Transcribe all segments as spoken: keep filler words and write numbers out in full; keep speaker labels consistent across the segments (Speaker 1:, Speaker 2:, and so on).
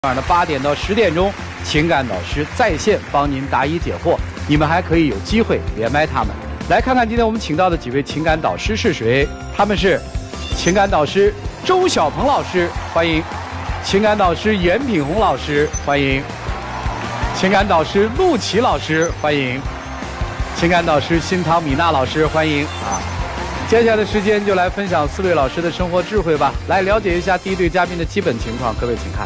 Speaker 1: 晚上的八点到十点钟，情感导师在线帮您答疑解惑，你们还可以有机会连麦他们。来看看今天我们请到的几位情感导师是谁？他们是情感导师周小鹏老师，欢迎；情感导师严品红老师，欢迎；情感导师陆琪老师，欢迎；情感导师新唐米娜老师，欢迎啊！接下来的时间就来分享四位老师的生活智慧吧，来了解一下第一对嘉宾的基本情况。各位请看。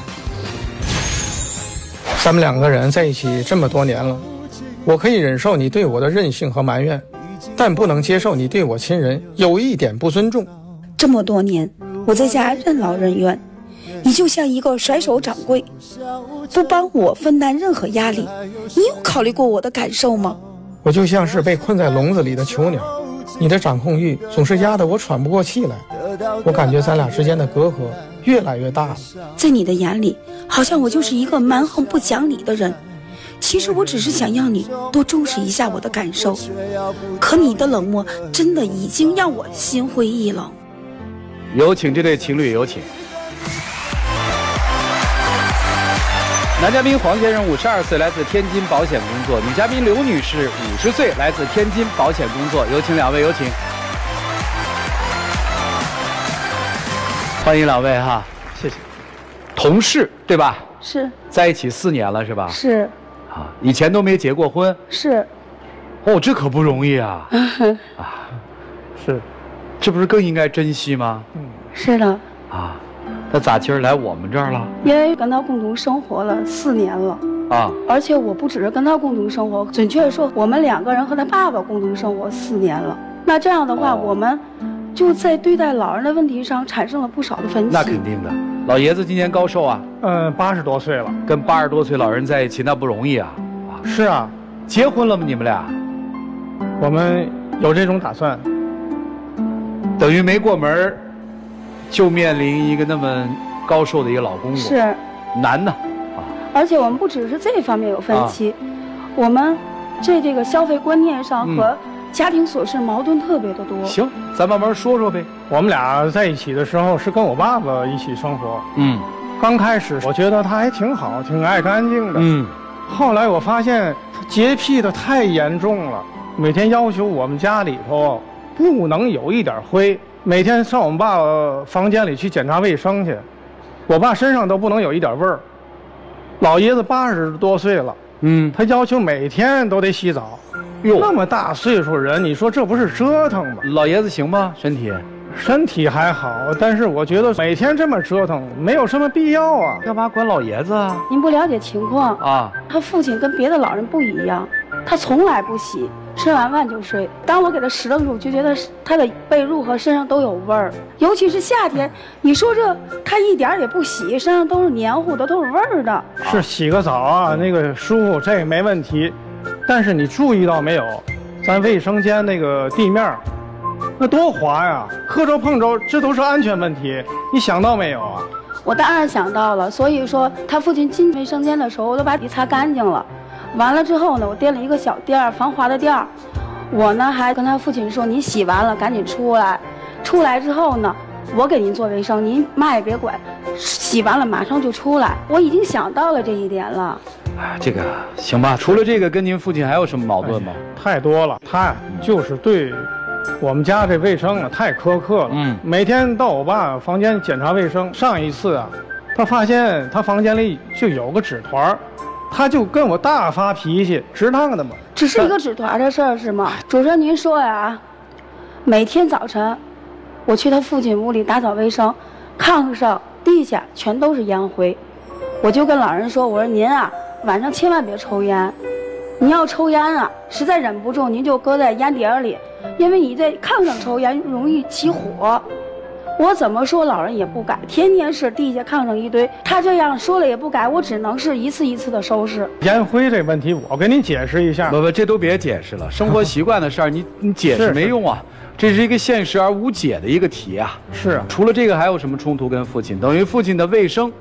Speaker 2: 咱们两个人在一起这么多年了，我可以忍受你对我的任性和埋怨，但不能接受你对我亲人有一点不尊重。
Speaker 3: 这么多年，我在家任劳任怨，你就像一个甩手掌柜，不帮我分担任何压力。你有考虑过我的感受吗？
Speaker 2: 我就像是被困在笼子里的囚鸟，你的掌控欲总是压得我喘不过气来。我感觉咱俩之间的隔阂越来越大了。
Speaker 3: 在你的眼里，好像我就是一个蛮横不讲理的人，其实我只是想要你多重视一下我的感受，可你的冷漠真的已经让我心灰意冷。
Speaker 1: 有请这对情侣，有请。男嘉宾黄先生五十二岁，来自天津保险工作；女嘉宾刘女士五十岁，来自天津保险工作。有请两位，有请。欢迎两位哈，谢谢。同事对吧？
Speaker 3: 是。
Speaker 1: 在一起四年了是吧？
Speaker 3: 是。
Speaker 1: 啊，以前都没结过婚？
Speaker 3: 是。
Speaker 1: 哦，这可不容易啊！啊，是，这不是更应该珍惜吗？
Speaker 3: 嗯，是的。
Speaker 1: 啊，那咋今儿来我们这儿了？
Speaker 3: 因为跟他共同生活了四年了。啊，而且我不只是跟他共同生活，准确说，我们两个人和他爸爸共同生活四年了。那这样的话，哦、我们。就在对待老人的问题上产生了不少的分歧。
Speaker 1: 那肯定的，老爷子今年高寿啊？
Speaker 2: 嗯，八十多岁了。
Speaker 1: 跟八十多岁老人在一起那不容易啊。
Speaker 2: 是啊，
Speaker 1: 结婚了吗？你们俩？
Speaker 2: 我们有这种打算。
Speaker 1: 等于没过门，就面临一个那么高寿的一个老公公。
Speaker 3: 是。
Speaker 1: 难呢。
Speaker 3: 啊。而且我们不只是这方面有分歧，啊、我们在这个消费观念上和、嗯。家庭琐事矛盾特别的多。
Speaker 1: 行，咱慢慢说说呗。
Speaker 2: 我们俩在一起的时候是跟我爸爸一起生活。嗯，刚开始我觉得他还挺好，挺爱干净的。嗯，后来我发现他洁癖的太严重了，每天要求我们家里头不能有一点灰，每天上我们爸爸房间里去检查卫生去，我爸身上都不能有一点味儿。老爷子八十多岁了，嗯，他要求每天都得洗澡。那么大岁数人，你说这不是折腾吗？
Speaker 1: 老爷子行吗？身体？
Speaker 2: 身体还好，但是我觉得每天这么折腾，没有什么必要啊。
Speaker 1: 干嘛管老爷子啊？
Speaker 3: 您不了解情况啊。他父亲跟别的老人不一样，他从来不洗，吃完饭就睡。当我给他拾掇住，就觉得他的被褥和身上都有味儿，尤其是夏天。你说这他一点也不洗，身上都是黏糊的，都是味儿的。
Speaker 2: 是洗个澡啊，那个舒服，这也没问题。但是你注意到没有，咱卫生间那个地面，那多滑呀，磕着碰着，这都是安全问题。你想到没有啊？
Speaker 3: 我当然想到了。所以说，他父亲进卫生间的时候，我都把底擦干净了。完了之后呢，我垫了一个小垫儿，防滑的垫儿。我呢还跟他父亲说：“你洗完了赶紧出来。”出来之后呢，我给您做卫生，您嘛也别管，洗完了马上就出来。我已经想到了这一点了。
Speaker 1: 哎，这个行吧。除了这个，跟您父亲还有什么矛盾吗？
Speaker 2: 哎、太多了，他就是对我们家这卫生啊太苛刻了。嗯，每天到我爸房间检查卫生。上一次啊，他发现他房间里就有个纸团，他就跟我大发脾气，值当的嘛。
Speaker 3: 只是一个纸团的事儿是吗？主持人您说呀，每天早晨我去他父亲屋里打扫卫生，炕上、地下全都是烟灰，我就跟老人说：“我说您啊。”晚上千万别抽烟，你要抽烟啊，实在忍不住您就搁在烟碟里，因为你在炕上抽烟容易起火。我怎么说老人也不改，天天是地下炕上一堆，他这样说了也不改，我只能是一次一次的收拾。
Speaker 2: 烟灰这问题我跟您解释一下。
Speaker 1: 不不，这都别解释了，生活习惯的事儿，你你解释没用啊。这是一个现实而无解的一个题啊。
Speaker 2: 是。
Speaker 1: 除了这个还有什么冲突？跟父亲等于父亲的卫生。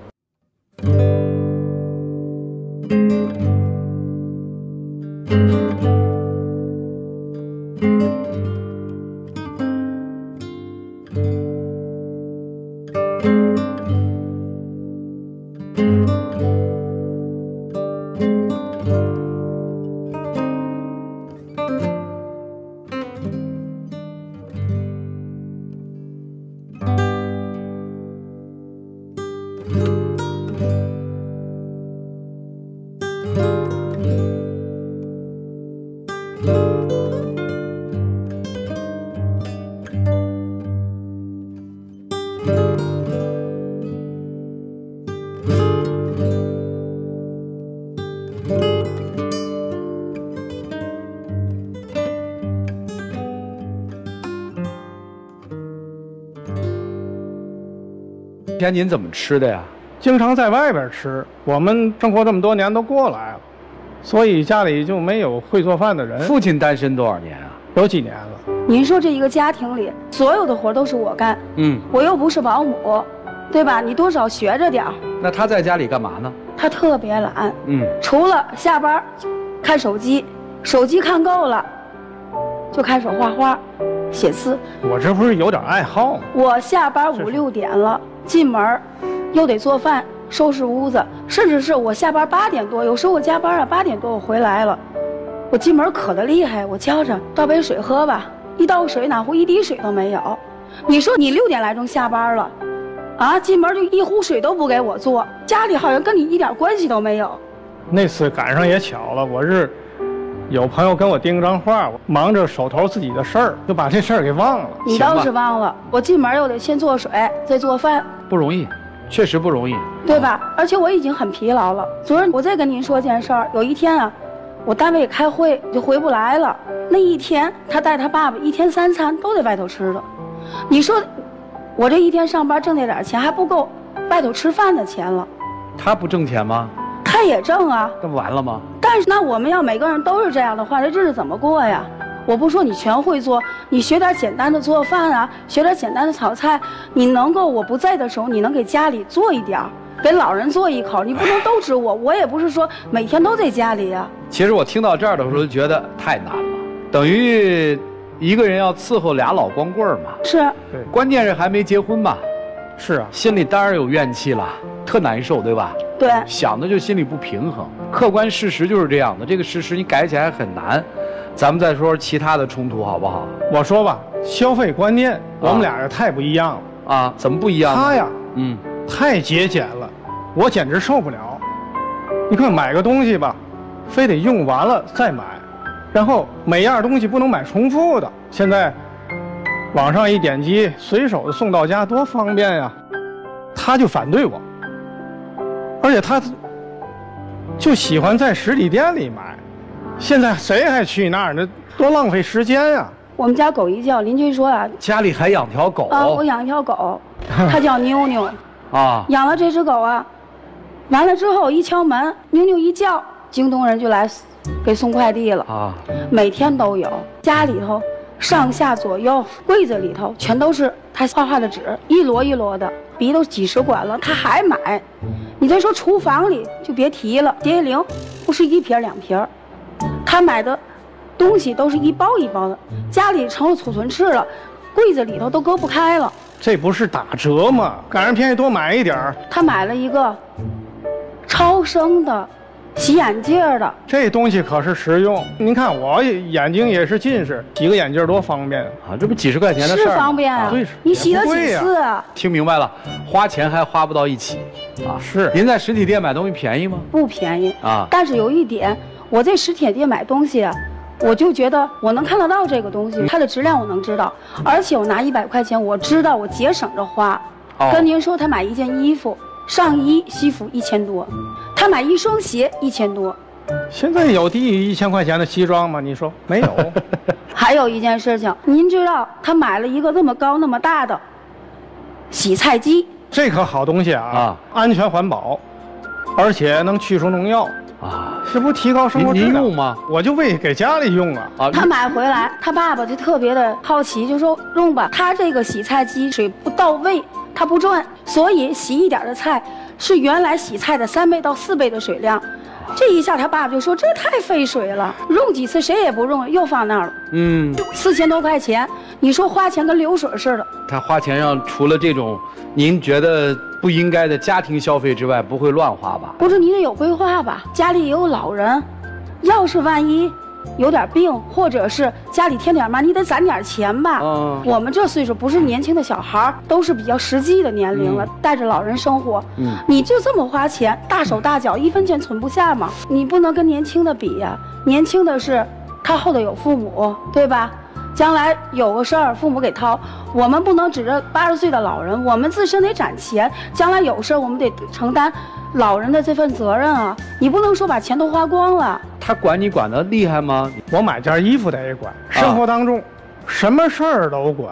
Speaker 1: 前您怎么吃的呀？
Speaker 2: 经常在外边吃。我们生活这么多年都过来了，所以家里就没有会做饭的人。
Speaker 1: 父亲单身多少年啊？
Speaker 2: 有几年了。
Speaker 3: 您说这一个家庭里，所有的活都是我干，嗯，我又不是保姆，对吧？你多少学着点儿。
Speaker 1: 那他在家里干嘛呢？
Speaker 3: 他特别懒，嗯，除了下班看手机，手机看够了，就开始画画、写字。
Speaker 2: 我这不是有点爱好吗？
Speaker 3: 我下班五六点了，进门又得做饭、收拾屋子，甚至是我下班八点多，有时候我加班啊，八点多我回来了，我进门渴得厉害，我叫着倒杯水喝吧，一倒水哪壶一滴水都没有。你说你六点来钟下班了，啊，进门就一壶水都不给我做，家里好像跟你一点关系都没有。
Speaker 2: 那次赶上也巧了，我是有朋友跟我订张画，我忙着手头自己的事儿，就把这事儿给忘了。
Speaker 3: 你倒是忘了，我进门又得先做水，再做饭，
Speaker 1: 不容易，确实不容易，
Speaker 3: 对吧？啊、而且我已经很疲劳了。昨儿我再跟您说件事儿，有一天啊，我单位开会就回不来了。那一天，他带他爸爸一天三餐都在外头吃的。你说，我这一天上班挣那点钱还不够外头吃饭的钱了。
Speaker 1: 他不挣钱吗？
Speaker 3: 他也挣啊，
Speaker 1: 那不完了吗？
Speaker 3: 但是那我们要每个人都是这样的话，这日子怎么过呀？我不说你全会做，你学点简单的做饭啊，学点简单的炒菜，你能够我不在的时候，你能给家里做一点，给老人做一口，你不能都指我。我也不是说每天都在家里呀。
Speaker 1: 其实我听到这儿的时候就觉得太难了，等于一个人要伺候俩老光棍嘛。
Speaker 3: 是，
Speaker 2: 对，
Speaker 1: 关键是还没结婚嘛。
Speaker 2: 是啊，
Speaker 1: 心里当然有怨气了，特难受，对吧？
Speaker 3: 对，
Speaker 1: 想的就心里不平衡。客观事实就是这样的，这个事实你改起来很难。咱们再说说其他的冲突好不好？
Speaker 2: 我说吧，消费观念，我们俩也太不一样了
Speaker 1: 啊！怎么不一样？
Speaker 2: 他呀，嗯，太节俭了，我简直受不了。你看买个东西吧，非得用完了再买，然后每样东西不能买重复的。现在网上一点击，随手的送到家，多方便呀！他就反对我，而且他就喜欢在实体店里买。现在谁还去那儿呢？多浪费时间呀！
Speaker 3: 我们家狗一叫，邻居说啊，
Speaker 1: 家里还养条狗
Speaker 3: 啊，我养一条狗，它叫妞妞啊。养了这只狗啊，完了之后一敲门，妞妞一叫，京东人就来给送快递了啊。每天都有，家里头上下左右柜子里头全都是他画画的纸，一摞一摞的，笔都几十管了，他还买。你再说厨房里就别提了，洁灵不是一瓶两瓶，他买的东西都是一包一包的，家里成了储存室了，柜子里头都搁不开了。
Speaker 2: 这不是打折吗？赶上便宜多买一点儿。
Speaker 3: 他买了一个超声的洗眼镜的，
Speaker 2: 这东西可是实用。您看我眼睛也是近视，洗个眼镜多方便啊！
Speaker 1: 这不几十块钱的事儿，
Speaker 3: 是方便啊。对，你洗了几次啊？
Speaker 1: 听明白了，花钱还花不到一起啊。
Speaker 2: 是。
Speaker 1: 您在实体店买东西便宜吗？
Speaker 3: 不便宜啊。但是有一点，我在实体店买东西啊，我就觉得我能看得到这个东西，它的质量我能知道，而且我拿一百块钱，我知道我节省着花。哦。跟您说，他买一件衣服。上衣、西服一千多，他买一双鞋一千多。
Speaker 2: 现在有低于一千块钱的西装吗？你说没有？
Speaker 3: 还有一件事情，您知道他买了一个那么高、那么大的洗菜机，
Speaker 2: 这可好东西啊！啊，安全环保，而且能去除农药啊，这不提高生活质量？
Speaker 1: 您用吗？
Speaker 2: 我就为给家里用啊。
Speaker 3: 啊，他买回来，他爸爸就特别的好奇，就说用吧。他这个洗菜机水不到位。它不转，所以洗一点的菜是原来洗菜的三倍到四倍的水量。这一下他爸爸就说这太费水了，用几次谁也不用，又放那儿了。嗯，四千多块钱，你说花钱跟流水似的。
Speaker 1: 他花钱上除了这种您觉得不应该的家庭消费之外，不会乱花吧？
Speaker 3: 不是，你得有规划吧？家里也有老人，要是万一有点病，或者是家里添点嘛，你得攒点钱吧。嗯，我们这岁数不是年轻的小孩，都是比较实际的年龄了，嗯、带着老人生活。嗯，你就这么花钱，大手大脚，一分钱存不下嘛。你不能跟年轻的比呀、啊，年轻的是他后头有父母，对吧？将来有个事儿，父母给掏，我们不能指着八十岁的老人，我们自身得攒钱。将来有事儿，我们得承担老人的这份责任啊！你不能说把钱都花光了。
Speaker 1: 他管你管得厉害吗？
Speaker 2: 我买件衣服得管，生活当中、啊、什么事儿都管。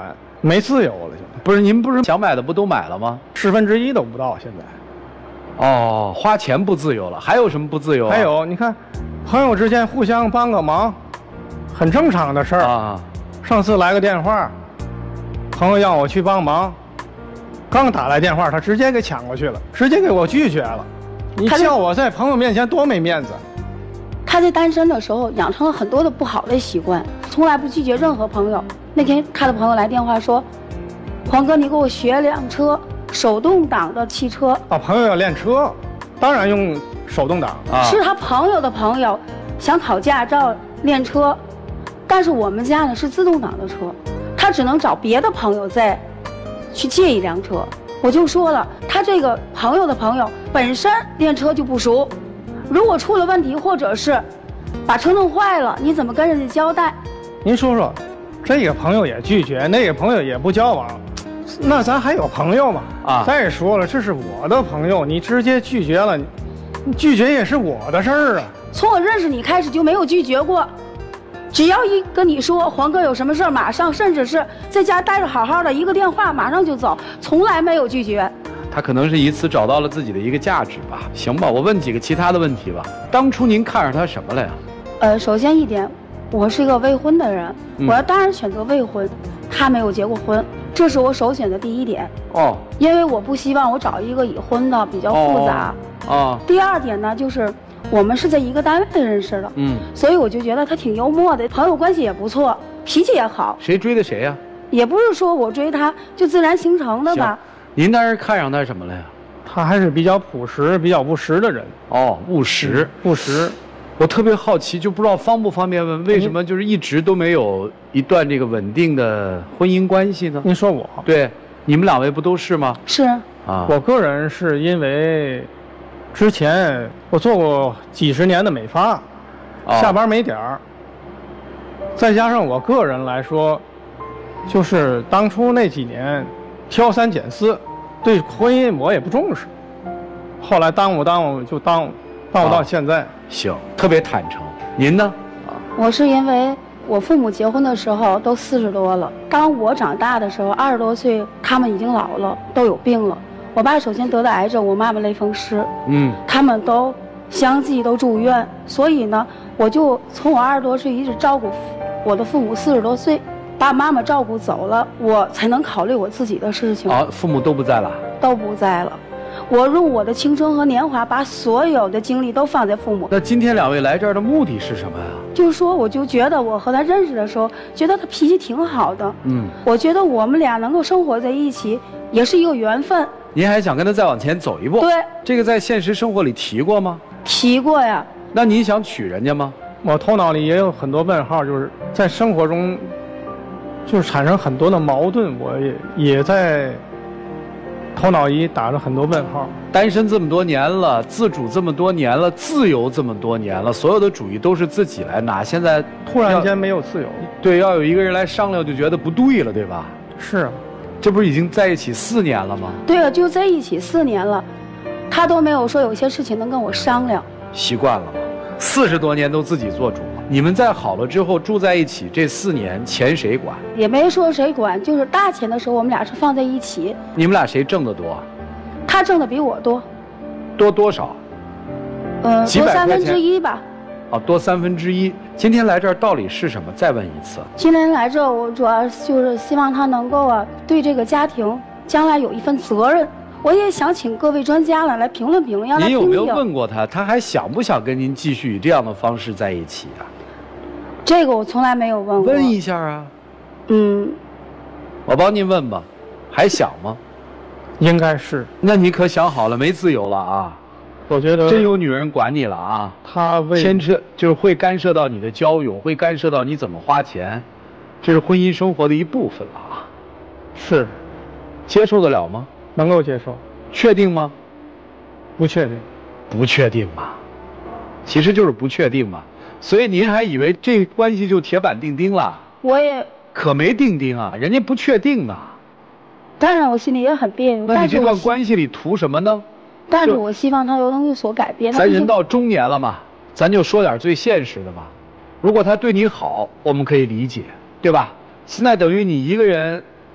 Speaker 2: 没自由了，现在
Speaker 1: 不是您不是想买的不都买了吗？
Speaker 2: 十分之一都不到现在。
Speaker 1: 哦，花钱不自由了，还有什么不自由、啊？
Speaker 2: 还有你看，朋友之间互相帮个忙，很正常的事儿
Speaker 1: 啊。
Speaker 2: 上次来个电话，朋友让我去帮忙，刚打来电话，他直接给抢过去了，直接给我拒绝了。你叫我在朋友面前多没面子。
Speaker 3: 他在单身的时候养成了很多的不好的习惯，从来不拒绝任何朋友。那天他的朋友来电话说：“黄哥，你给我学辆车，手动挡的汽车。”
Speaker 2: 啊，朋友要练车，当然用手动挡。
Speaker 3: 啊，是他朋友的朋友想考驾照练车，但是我们家呢是自动挡的车，他只能找别的朋友再去借一辆车。我就说了，他这个朋友的朋友本身练车就不熟，如果出了问题或者是把车弄坏了，你怎么跟人家交代？
Speaker 2: 您说说，这个朋友也拒绝，那个朋友也不交往，那咱还有朋友吗？啊！再说了，这是我的朋友，你直接拒绝了，你拒绝也是我的事儿啊。
Speaker 3: 从我认识你开始就没有拒绝过，只要一跟你说黄哥有什么事儿，马上，甚至是在家待着好好的，一个电话马上就走，从来没有拒绝。
Speaker 1: 他可能是以此找到了自己的一个价值吧。行吧，我问几个其他的问题吧。当初您看上他什么了呀？
Speaker 3: 呃，首先一点，我是一个未婚的人，嗯、我要当然选择未婚，他没有结过婚，这是我首选的第一点。哦，因为我不希望我找一个已婚的，比较复杂。哦。哦第二点呢，就是我们是在一个单位认识的，嗯，所以我就觉得他挺幽默的，朋友关系也不错，脾气也好。
Speaker 1: 谁追的谁呀、啊？
Speaker 3: 也不是说我追他，就自然形成的吧。
Speaker 1: 您当时看上他什么了呀？
Speaker 2: 他还是比较朴实、比较务实的人。
Speaker 1: 哦，务实，
Speaker 2: 嗯、务实。
Speaker 1: 我特别好奇，就不知道方不方便问，为什么就是一直都没有一段这个稳定的婚姻关系呢？
Speaker 2: 您说我？
Speaker 1: 对，你们两位不都是吗？
Speaker 3: 是。
Speaker 2: 啊，我个人是因为之前我做过几十年的美发，哦、下班没点儿，再加上我个人来说，就是当初那几年挑三拣四，对婚姻我也不重视，后来耽误耽误就耽误耽误到现在。啊、
Speaker 1: 行，特别坦诚。您呢？
Speaker 3: 啊，我是因为我父母结婚的时候都四十多了，当我长大的时候二十多岁，他们已经老了，都有病了。我爸首先得的癌症，我妈妈类风湿，嗯，他们都相继都住院，所以呢，我就从我二十多岁一直照顾我的父母四十多岁，把妈妈照顾走了，我才能考虑我自己的事情。
Speaker 1: 啊，父母都不在了？
Speaker 3: 都不在了。我用我的青春和年华，把所有的精力都放在父母。
Speaker 1: 那今天两位来这儿的目的是什么呀？
Speaker 3: 就是说，我就觉得我和他认识的时候，觉得他脾气挺好的。嗯，我觉得我们俩能够生活在一起，也是一个缘分。
Speaker 1: 您还想跟他再往前走一步？
Speaker 3: 对，
Speaker 1: 这个在现实生活里提过吗？
Speaker 3: 提过呀。
Speaker 1: 那你想娶人家吗？
Speaker 2: 我头脑里也有很多问号，就是在生活中，就是产生很多的矛盾，我也也在头脑里打着很多问号。
Speaker 1: 单身这么多年了，自主这么多年了，自由这么多年了，所有的主意都是自己来拿，现在
Speaker 2: 突然间没有自由，
Speaker 1: 对，要有一个人来商量，就觉得不对了，对吧？
Speaker 2: 是啊。
Speaker 1: 这不是已经在一起四年了吗？
Speaker 3: 对啊，就在一起四年了，他都没有说有些事情能跟我商量。
Speaker 1: 习惯了吗？四十多年都自己做主了。你们在好了之后住在一起，这四年钱谁管？
Speaker 3: 也没说谁管，就是大钱的时候我们俩是放在一起。
Speaker 1: 你们俩谁挣得多？
Speaker 3: 他挣的比我多。
Speaker 1: 多多少？
Speaker 3: 嗯，多三分之一吧。
Speaker 1: 哦，多三分之一。今天来这儿道理是什么？再问一次。
Speaker 3: 今天来这儿，我主要就是希望他能够啊，对这个家庭将来有一份责任。我也想请各位专家了来评论评论，让他听听。
Speaker 1: 您有没有问过他，他还想不想跟您继续以这样的方式在一起啊？
Speaker 3: 这个我从来没有问过。
Speaker 1: 问一下啊。
Speaker 3: 嗯。
Speaker 1: 我帮您问吧，还想吗？
Speaker 2: 应该是。
Speaker 1: 那你可想好了，没自由了啊？
Speaker 2: 我觉得
Speaker 1: 真有女人管你了啊！
Speaker 2: 她为
Speaker 1: 牵扯就是会干涉到你的交友，会干涉到你怎么花钱，这是婚姻生活的一部分了啊。
Speaker 2: 是，
Speaker 1: 接受得了吗？
Speaker 2: 能够接受。
Speaker 1: 确定吗？
Speaker 2: 不确定。
Speaker 1: 不确定嘛，其实就是不确定嘛。所以您还以为这关系就铁板钉钉了？
Speaker 3: 我也
Speaker 1: 可没钉钉啊，人家不确定啊。
Speaker 3: 当然，我心里也很别扭。
Speaker 1: 那你这段关系里图什么呢？
Speaker 3: 但是我希望他能有所改变。
Speaker 1: 咱人到中年了嘛，咱就说点最现实的吧。如果他对你好，我们可以理解，对吧？现在等于你一个人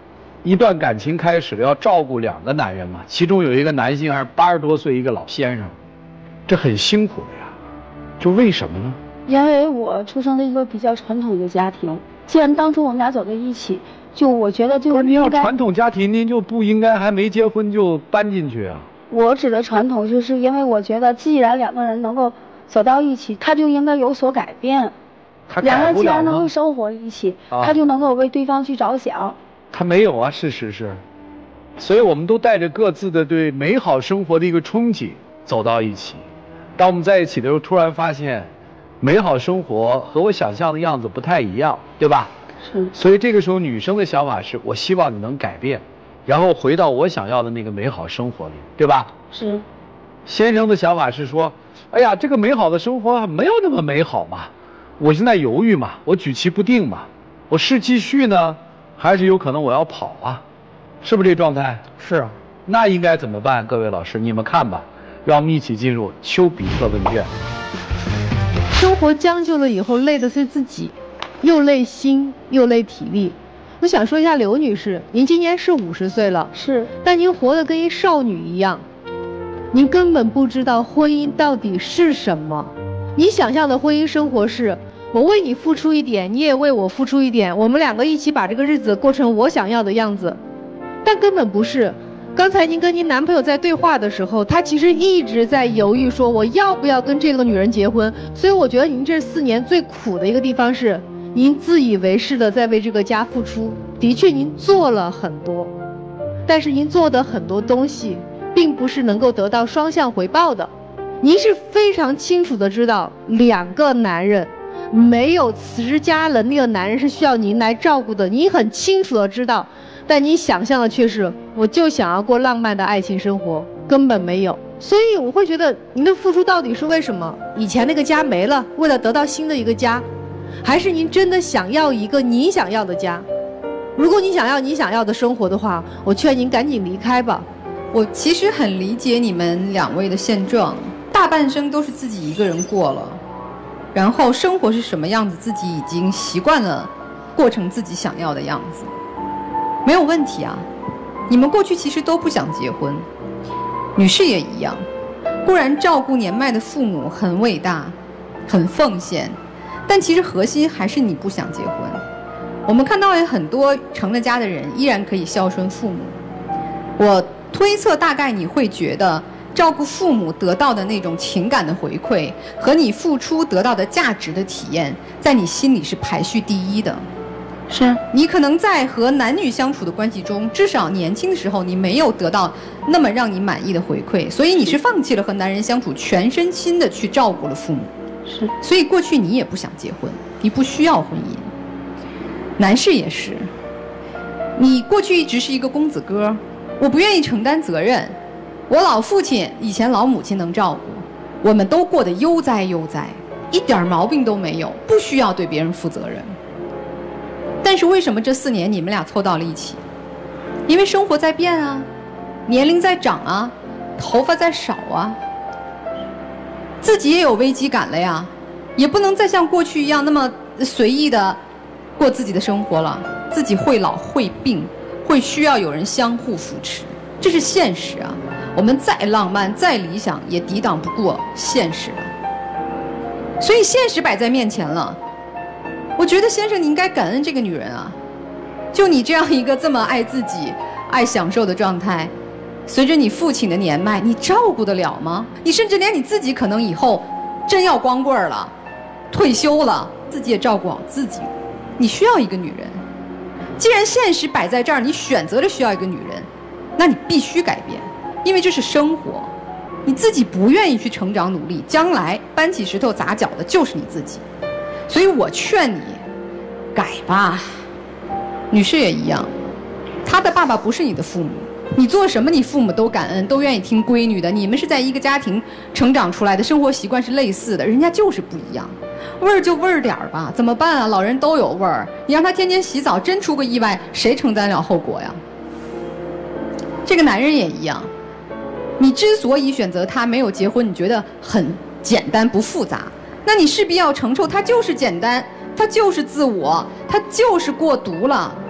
Speaker 1: 一段感情开始了，要照顾两个男人嘛，其中有一个男性还是八十多岁一个老先生，这很辛苦的呀。就为什么呢？
Speaker 3: 因为我出生在一个比较传统的家庭，既然当初我们俩走在一起，就我觉得就
Speaker 1: 不是您要传统家庭，您就不应该还没结婚就搬进去啊。
Speaker 3: 我指的传统，就是因为我觉得，既然两个人能够走到一起，他就应该有所改变。
Speaker 1: 他
Speaker 3: 两个人既然能够生活一起，啊、他就能够为对方去着想。
Speaker 1: 他没有啊，事实是，所以我们都带着各自的对美好生活的一个憧憬走到一起。当我们在一起的时候，突然发现，美好生活和我想象的样子不太一样，对吧？
Speaker 3: 是。
Speaker 1: 所以这个时候，女生的想法是我希望你能改变，然后回到我想要的那个美好生活里，对吧？
Speaker 3: 是。
Speaker 1: 先生的想法是说，哎呀，这个美好的生活没有那么美好嘛，我现在犹豫嘛，我举棋不定嘛，我是继续呢，还是有可能我要跑啊？是不是这状态？
Speaker 2: 是啊。
Speaker 1: 那应该怎么办？各位老师，你们看吧，让我们一起进入丘比特问卷。
Speaker 4: 生活将就了以后，累的是自己，又累心又累体力。我想说一下刘女士，您今年是五十岁了，
Speaker 3: 是，
Speaker 4: 但您活得跟一少女一样，您根本不知道婚姻到底是什么。你想象的婚姻生活是，我为你付出一点，你也为我付出一点，我们两个一起把这个日子过成我想要的样子，但根本不是。刚才您跟您男朋友在对话的时候，他其实一直在犹豫说我要不要跟这个女人结婚。所以我觉得您这四年最苦的一个地方是，您自以为是的在为这个家付出。的确您做了很多，但是您做的很多东西并不是能够得到双向回报的。您是非常清楚的知道，两个男人没有持家能力的男人是需要您来照顾的，您很清楚的知道，但你想象的却是，我就想要过浪漫的爱情生活，根本没有。所以我会觉得您的付出到底是为什么？以前那个家没了，为了得到新的一个家，还是您真的想要一个你想要的家？如果你想要你想要的生活的话，我劝您赶紧离开吧。
Speaker 5: 我其实很理解你们两位的现状，大半生都是自己一个人过了，然后生活是什么样子，自己已经习惯了过成自己想要的样子。没有问题啊，你们过去其实都不想结婚，女士也一样。固然照顾年迈的父母很伟大，很奉献，但其实核心还是你不想结婚。我们看到有很多成了家的人依然可以孝顺父母，我推测大概你会觉得照顾父母得到的那种情感的回馈和你付出得到的价值的体验，在你心里是排序第一的。
Speaker 3: 是
Speaker 5: 你可能在和男女相处的关系中，至少年轻的时候你没有得到那么让你满意的回馈，所以你是放弃了和男人相处，全身心的去照顾了父母。
Speaker 3: 是，
Speaker 5: 所以过去你也不想结婚，你不需要婚姻。男士也是，你过去一直是一个公子哥，我不愿意承担责任，我老父亲以前老母亲能照顾，我们都过得悠哉悠哉，一点毛病都没有，不需要对别人负责任。但是为什么这四年你们俩凑到了一起？因为生活在变啊，年龄在长啊，头发在少啊，自己也有危机感了呀，也不能再像过去一样那么随意的过自己的生活了，自己会老会病，会需要有人相互扶持，这是现实啊。我们再浪漫再理想也抵挡不过现实了。所以现实摆在面前了，我觉得先生你应该感恩这个女人啊，就你这样一个这么爱自己爱享受的状态，随着你父亲的年迈，你照顾得了吗？你甚至连你自己可能以后真要光棍了，退休了，自己也照顾好自己，你需要一个女人。既然现实摆在这儿，你选择了需要一个女人，那你必须改变，因为这是生活。你自己不愿意去成长努力，将来搬起石头砸脚的就是你自己。所以我劝你改吧。女士也一样，她的爸爸不是你的父母，你做什么你父母都感恩，都愿意听闺女的，你们是在一个家庭成长出来的，生活习惯是类似的，人家就是不一样。味儿就味儿点儿吧，怎么办啊？老人都有味儿，你让他天天洗澡，真出个意外，谁承担了后果呀？这个男人也一样，你之所以选择他没有结婚，你觉得很简单不复杂，那你势必要承受他就是简单，他就是自我，他就是过独了，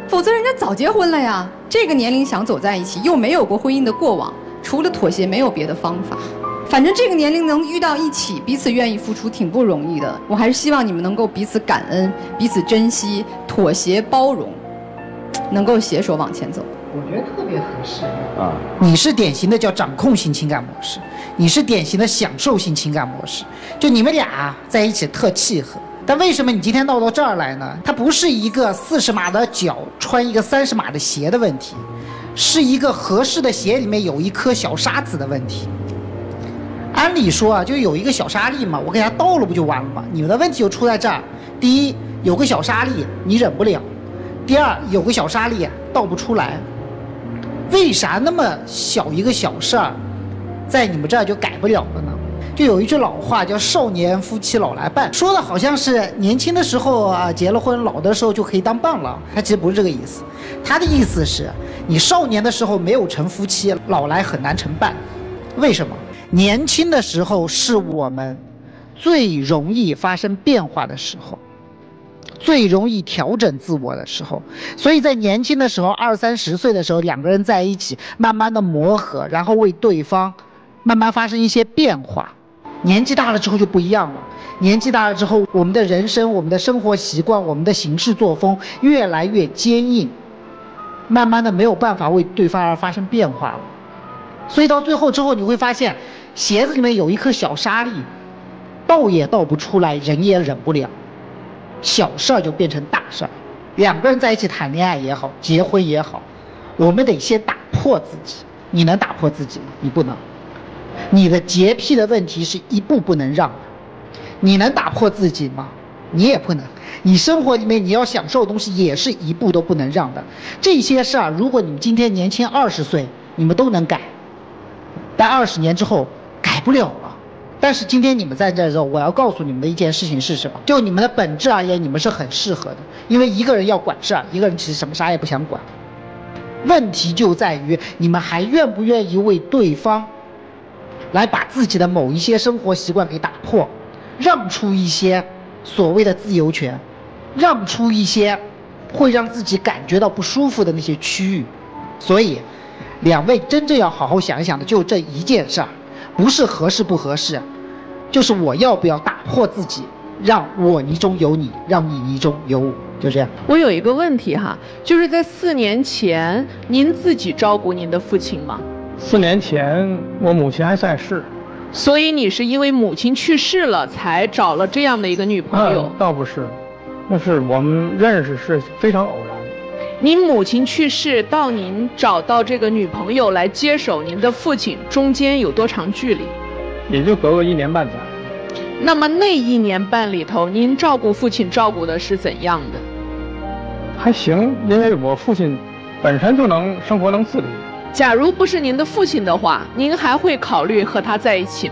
Speaker 5: 否则人家早结婚了呀。这个年龄想走在一起，又没有过婚姻的过往，除了妥协没有别的方法。反正这个年龄能遇到一起，彼此愿意付出，挺不容易的。我还是希望你们能够彼此感恩，彼此珍惜，妥协包容，能够携手往前走。
Speaker 6: 我觉得特别合适啊！你是典型的叫掌控型情感模式，你是典型的享受型情感模式，就你们俩在一起特契合。但为什么你今天闹到这儿来呢？它不是一个四十码的脚穿一个三十码的鞋的问题，是一个合适的鞋里面有一颗小沙子的问题。按理说啊，就有一个小沙粒嘛，我给它倒了不就完了吗？你们的问题就出在这儿：第一，有个小沙粒你忍不了；第二，有个小沙粒倒不出来。为啥那么小一个小事儿，在你们这儿就改不了了呢？就有一句老话叫"少年夫妻老来伴"，说的好像是年轻的时候啊结了婚，老的时候就可以当伴郎。他其实不是这个意思，他的意思是你少年的时候没有成夫妻，老来很难成伴。为什么？年轻的时候是我们最容易发生变化的时候，最容易调整自我的时候，所以在年轻的时候，二三十岁的时候，两个人在一起，慢慢的磨合，然后为对方慢慢发生一些变化。年纪大了之后就不一样了，年纪大了之后，我们的人生、我们的生活习惯、我们的行事作风越来越坚硬，慢慢的没有办法为对方而发生变化了。所以到最后之后，你会发现，鞋子里面有一颗小沙粒，倒也倒不出来，忍也忍不了。小事儿就变成大事儿，两个人在一起谈恋爱也好，结婚也好，我们得先打破自己。你能打破自己吗？你不能。你的洁癖的问题是一步不能让的，你能打破自己吗？你也不能。你生活里面你要享受的东西也是一步都不能让的。这些事儿，如果你们今天年轻二十岁，你们都能改，但二十年之后改不了了。但是今天你们在这的时候，我要告诉你们的一件事情是什么？就你们的本质而言，你们是很适合的，因为一个人要管事儿，一个人其实什么啥也不想管。问题就在于你们还愿不愿意为对方来把自己的某一些生活习惯给打破，让出一些所谓的自由权，让出一些会让自己感觉到不舒服的那些区域。所以两位真正要好好想一想的就这一件事儿，不是合适不合适，就是我要不要打破自己，让我泥中有你，让你泥中有我，就这样。
Speaker 7: 我有一个问题哈，就是在四年前您自己照顾您的父亲吗？
Speaker 2: 四年前我母亲还在世，
Speaker 7: 所以你是因为母亲去世了才找了这样的一个女朋友？
Speaker 2: 嗯、倒不是，那是我们认识是非常偶然。
Speaker 7: 您母亲去世到您找到这个女朋友来接手您的父亲，中间有多长距离？
Speaker 2: 也就隔个一年半载。
Speaker 7: 那么那一年半里头，您照顾父亲照顾的是怎样的？
Speaker 2: 还行，因为我父亲本身就能生活能自理。
Speaker 7: 假如不是您的父亲的话，您还会考虑和他在一起吗？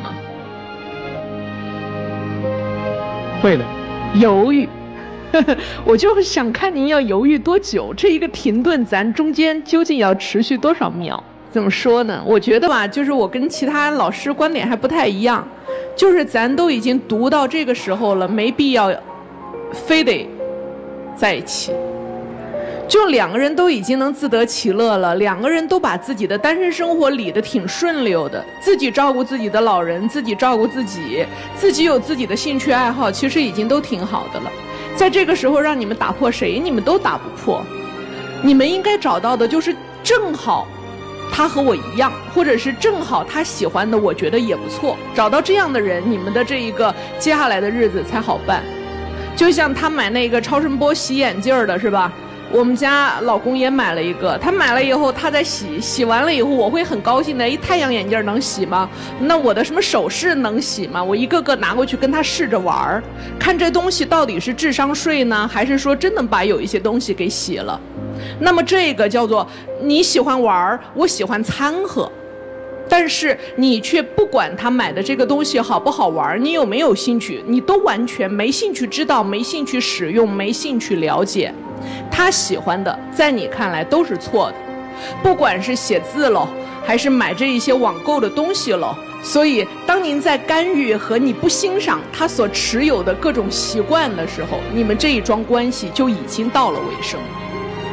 Speaker 2: 会的。
Speaker 7: 犹豫。我就想看您要犹豫多久，这一个停顿咱中间究竟要持续多少秒？怎么说呢？我觉得吧，就是我跟其他老师观点还不太一样，就是咱都已经读到这个时候了，没必要非得在一起。就两个人都已经能自得其乐了，两个人都把自己的单身生活理得挺顺溜的，自己照顾自己的老人，自己照顾自己，自己有自己的兴趣爱好，其实已经都挺好的了。在这个时候让你们打破谁，你们都打不破。你们应该找到的就是正好他和我一样，或者是正好他喜欢的我觉得也不错，找到这样的人，你们的这一个接下来的日子才好办。就像他买那个超声波洗眼镜的是吧，我们家老公也买了一个，他买了以后他在洗，洗完了以后我会很高兴的，一太阳眼镜能洗吗？那我的什么首饰能洗吗？我一个个拿过去跟他试着玩儿，看这东西到底是智商税呢，还是说真的把有一些东西给洗了。那么这个叫做你喜欢玩，我喜欢掺和，但是你却不管他买的这个东西好不好玩，你有没有兴趣，你都完全没兴趣知道，没兴趣使用，没兴趣了解。他喜欢的在你看来都是错的，不管是写字喽，还是买这一些网购的东西喽。所以当您在干预和你不欣赏他所持有的各种习惯的时候，你们这一桩关系就已经到了尾声。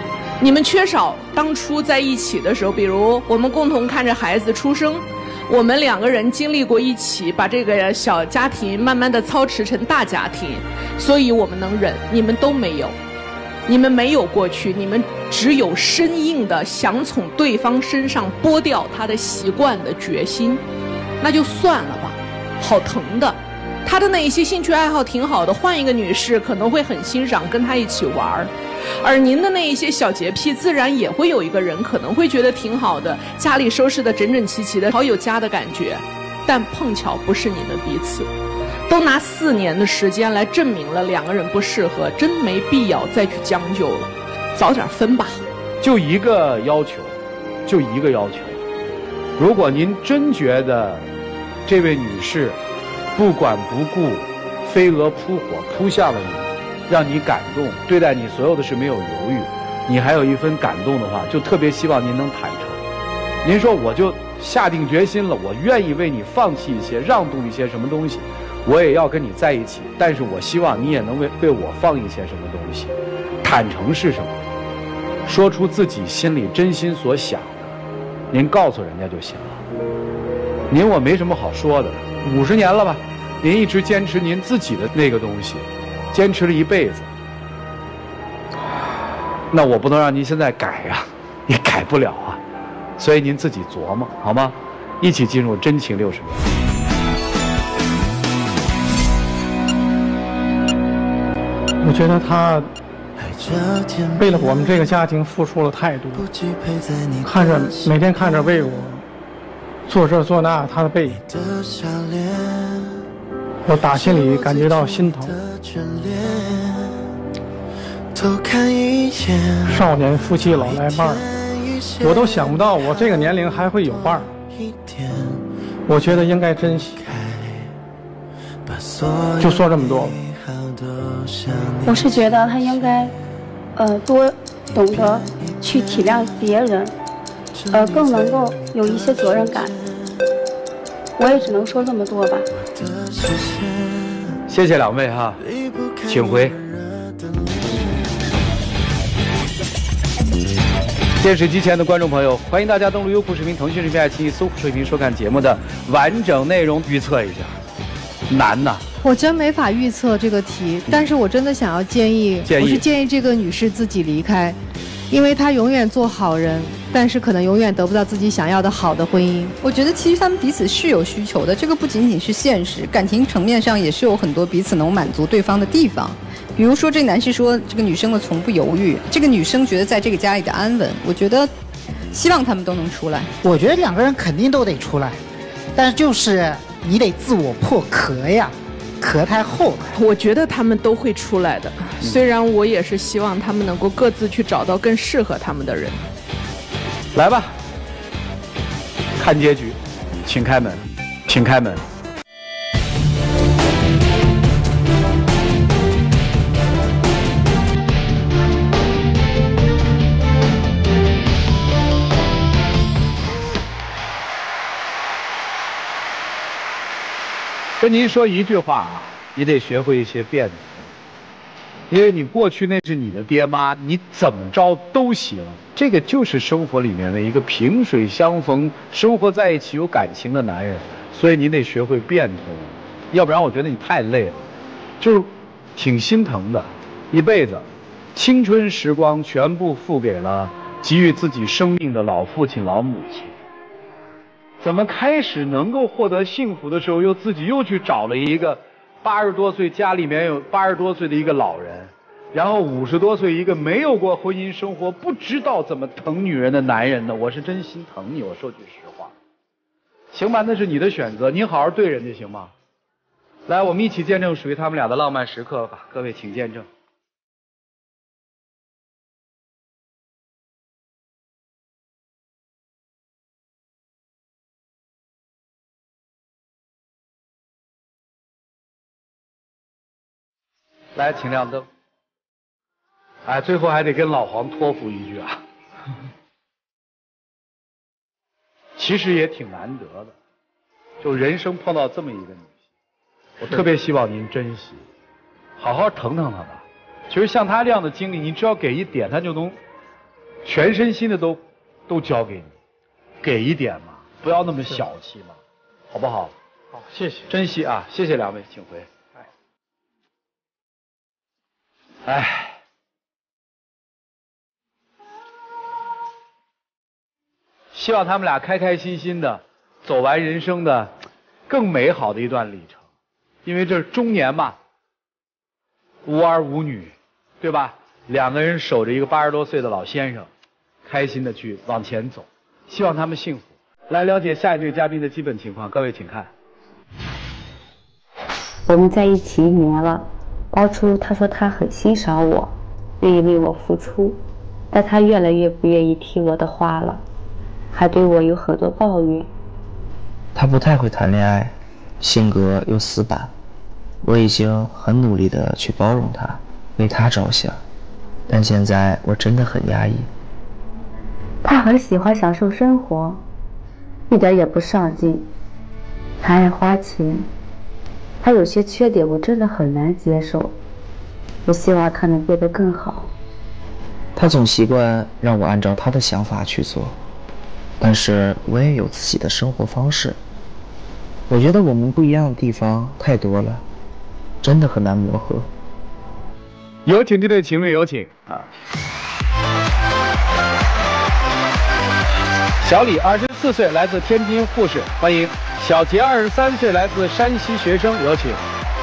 Speaker 7: 你们缺少当初在一起的时候，比如我们共同看着孩子出生，我们两个人经历过一起，把这个小家庭慢慢的操持成大家庭，所以我们能忍，你们都没有。你们没有过去，你们只有生硬的想从对方身上剥掉他的习惯的决心，那就算了吧，好疼的。他的那一些兴趣爱好挺好的，换一个女士可能会很欣赏，跟他一起玩。而您的那一些小洁癖，自然也会有一个人可能会觉得挺好的，家里收拾得整整齐齐的，好有家的感觉。但碰巧不是你们彼此，都拿四年的时间来证明了两个人不适合，真没必要再去将就了，早点分吧。
Speaker 1: 就一个要求，就一个要求，如果您真觉得这位女士不管不顾，飞蛾扑火扑向了你，让你感动，对待你所有的事没有犹豫，你还有一分感动的话，就特别希望您能坦诚。您说我就下定决心了，我愿意为你放弃一些，让渡一些什么东西，我也要跟你在一起，但是我希望你也能为为我放一些什么东西。坦诚是什么？说出自己心里真心所想的，您告诉人家就行了。您我没什么好说的，五十年了吧，您一直坚持您自己的那个东西，坚持了一辈子，那我不能让您现在改呀、啊，你改不了啊，所以您自己琢磨好吗？一起进入真情六十秒。
Speaker 2: 我觉得他为了我们这个家庭付出了太多，看着每天看着为我做这做那，他的背影，我打心里感觉到心疼。少年夫妻老来伴儿，我都想不到我这个年龄还会有伴儿。我觉得应该珍惜。就说这么多。
Speaker 3: 我是觉得他应该，呃，多懂得去体谅别人，呃，更能够有一些责任感。我也只能说这么多吧。
Speaker 1: 谢谢两位哈，请回。电视机前的观众朋友，欢迎大家登录优酷视频、腾讯视频、爱奇艺、搜狐视频收看节目的完整内容，预测一下，难呐！
Speaker 4: 我真没法预测这个题，但是我真的想要建议，
Speaker 1: 建议
Speaker 4: 我是建议这个女士自己离开，因为她永远做好人，但是可能永远得不到自己想要的好的婚姻。
Speaker 5: 我觉得其实他们彼此是有需求的，这个不仅仅是现实，感情层面上也是有很多彼此能满足对方的地方。比如说这个男士说这个女生的从不犹豫，这个女生觉得在这个家里的安稳，我觉得希望他们都能出来。
Speaker 6: 我觉得两个人肯定都得出来，但是就是你得自我破壳呀，壳太厚了。
Speaker 7: 我觉得他们都会出来的，虽然我也是希望他们能够各自去找到更适合他们的人。
Speaker 1: 来吧，看结局，请开门，请开门。跟您说一句话啊，你得学会一些变通，因为你过去那是你的爹妈，你怎么着都行，这个就是生活里面的一个萍水相逢、生活在一起有感情的男人，所以您得学会变通，要不然我觉得你太累了，就是挺心疼的，一辈子青春时光全部付给了给予自己生命的老父亲、老母亲。怎么开始能够获得幸福的时候，又自己又去找了一个八十多岁家里面有八十多岁的一个老人，然后五十多岁一个没有过婚姻生活、不知道怎么疼女人的男人呢？我是真心疼你，我说句实话。行吧，那是你的选择，您好好对人家行吗？来，我们一起见证属于他们俩的浪漫时刻吧，各位请见证。来，请亮灯。哎，最后还得跟老黄托付一句啊，其实也挺难得的，就人生碰到这么一个女性，我特别希望您珍惜，好好疼疼她吧。其实像她这样的经历，你只要给一点，她就能全身心的都都交给你，给一点嘛，不要那么小气嘛，好不好？
Speaker 2: 好，谢谢，
Speaker 1: 珍惜啊，谢谢两位，请回。哎。希望他们俩开开心心的走完人生的更美好的一段里程，因为这是中年嘛，无儿无女，对吧？两个人守着一个八十多岁的老先生，开心的去往前走，希望他们幸福。来了解下一对嘉宾的基本情况，各位请看。
Speaker 8: 我们在一起一年了，当初他说他很欣赏我，愿意为我付出，但他越来越不愿意听我的话了。还对我有很多抱怨。
Speaker 9: 他不太会谈恋爱，性格又死板，我已经很努力的去包容他，为他着想，但现在我真的很压抑。
Speaker 8: 他很喜欢享受生活，一点也不上进，还爱花钱。他有些缺点我真的很难接受，我希望他能变得更好。
Speaker 9: 他总习惯让我按照他的想法去做，但是我也有自己的生活方式。我觉得我们不一样的地方太多了，真的很难磨合。
Speaker 1: 有请这对情侣，有请啊！小李二十四岁，来自天津护士，欢迎；小杰二十三岁，来自山西学生，有请。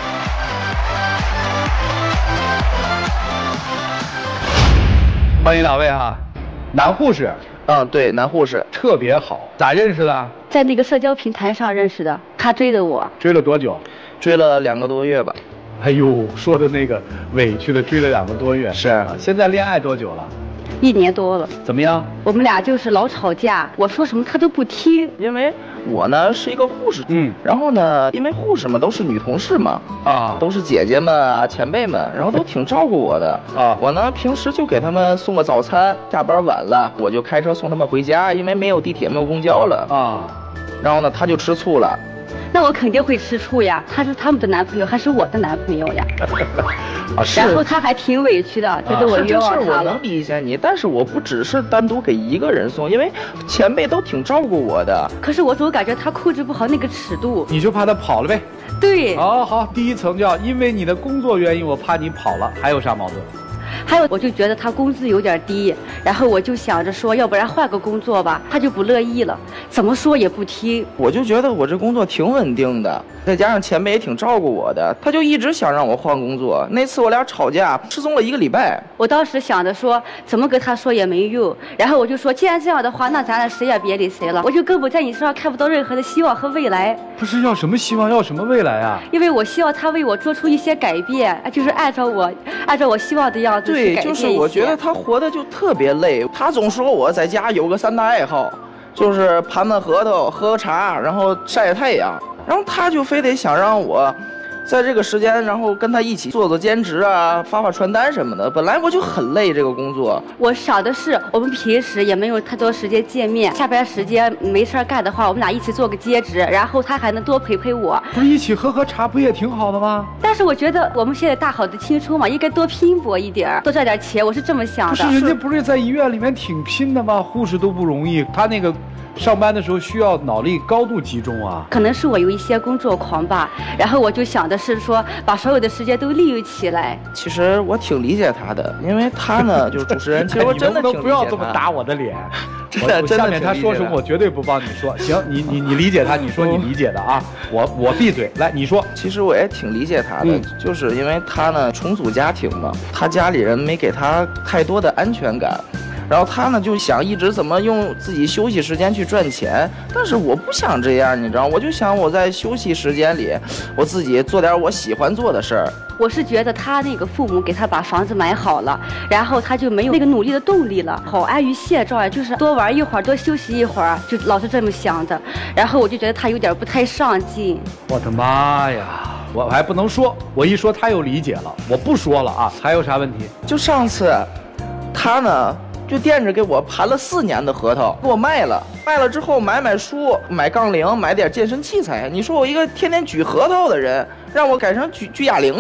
Speaker 1: 欢迎两位哈，男护士。
Speaker 9: 嗯，对，男护士
Speaker 1: 特别好，咋认识的？
Speaker 8: 在那个社交平台上认识的，他追的我。
Speaker 1: 追了多久？
Speaker 9: 追了两个多月吧。
Speaker 1: 哎呦，说的那个委屈的，追了两个多月。
Speaker 9: 是啊，
Speaker 1: 现在恋爱多久了？
Speaker 8: 一年多了。
Speaker 1: 怎么样？
Speaker 8: 我们俩就是老吵架，我说什么他都不听。
Speaker 9: 因为我呢是一个护士，
Speaker 1: 嗯，
Speaker 9: 然后呢，因为护士嘛都是女同事嘛，啊，都是姐姐们啊、前辈们，然后都挺照顾我的啊。我呢平时就给他们送个早餐，下班晚了我就开车送他们回家，因为没有地铁没有公交了啊。然后呢他就吃醋了。
Speaker 8: 那我肯定会吃醋呀，他是他们的男朋友还是我的男朋友呀？
Speaker 9: 啊，是。
Speaker 8: 然后他还挺委屈的，觉得我冤枉他了。
Speaker 9: 是这事我能理解你，但是我不只是单独给一个人送，因为前辈都挺照顾我的。
Speaker 8: 可是我总感觉他控制不好那个尺度。
Speaker 1: 你就怕他跑了呗？
Speaker 8: 对。
Speaker 1: 好好，第一层叫因为你的工作原因，我怕你跑了，还有啥矛盾？
Speaker 8: 还有，我就觉得他工资有点低，然后我就想着说，要不然换个工作吧，他就不乐意了，怎么说也不听。
Speaker 9: 我就觉得我这工作挺稳定的，再加上前辈也挺照顾我的，他就一直想让我换工作。那次我俩吵架，失踪了一个礼拜。
Speaker 8: 我当时想着说，怎么跟他说也没用，然后我就说，既然这样的话，那咱俩谁也别理谁了，我就根本在你身上看不到任何的希望和未来。
Speaker 1: 不是要什么希望，要什么未来啊？
Speaker 8: 因为我希望他为我做出一些改变，就是按照我按照我希望的样子。
Speaker 9: 对，就是我觉得他活得就特别累。他总说我在家有个三大爱好，就是盘盘核桃、喝茶，然后晒晒太阳。然后他就非得想让我在这个时间，然后跟他一起做做兼职啊，发发传单什么的。本来我就很累这个工作。
Speaker 8: 我想的是，我们平时也没有太多时间见面，下班时间没事干的话，我们俩一起做个兼职，然后他还能多陪陪我。
Speaker 1: 不是一起喝喝茶，不也挺好的吗？
Speaker 8: 但是我觉得我们现在大好的青春嘛，应该多拼搏一点，多赚点钱。我是这么想的。
Speaker 1: 不是，人家不是在医院里面挺拼的吗？护士都不容易，他那个上班的时候需要脑力高度集中啊。
Speaker 8: 可能是我有一些工作狂吧，然后我就想的是说，把所有的时间都利用起来。
Speaker 9: 其实我挺理解他的，因为他呢就是主持人，其实我真的挺理解他。你能不能
Speaker 1: 不要这么打我的脸？
Speaker 9: 真的，真的。
Speaker 1: 下面他说什么，我绝对不帮你说。行，你你你理解他，你说你理解的啊，我我闭嘴。来，你说。
Speaker 9: 其实我也挺理解他的，嗯、就是因为他呢重组家庭嘛，他家里人没给他太多的安全感。然后他呢就想一直怎么用自己休息时间去赚钱，但是我不想这样，你知道，我就想我在休息时间里，我自己做点我喜欢做的事儿。
Speaker 8: 我是觉得他那个父母给他把房子买好了，然后他就没有那个努力的动力了，好安于现状呀，就是多玩一会儿，多休息一会儿，就老是这么想的。然后我就觉得他有点不太上进。
Speaker 1: 我的妈呀！我还不能说，我一说他又理解了，我不说了啊。还有啥问题？
Speaker 9: 就上次，他呢？就惦着给我盘了四年的核桃，给我卖了，卖了之后买买书，买杠铃，买点健身器材。你说我一个天天举核桃的人，让我改成举举哑铃了。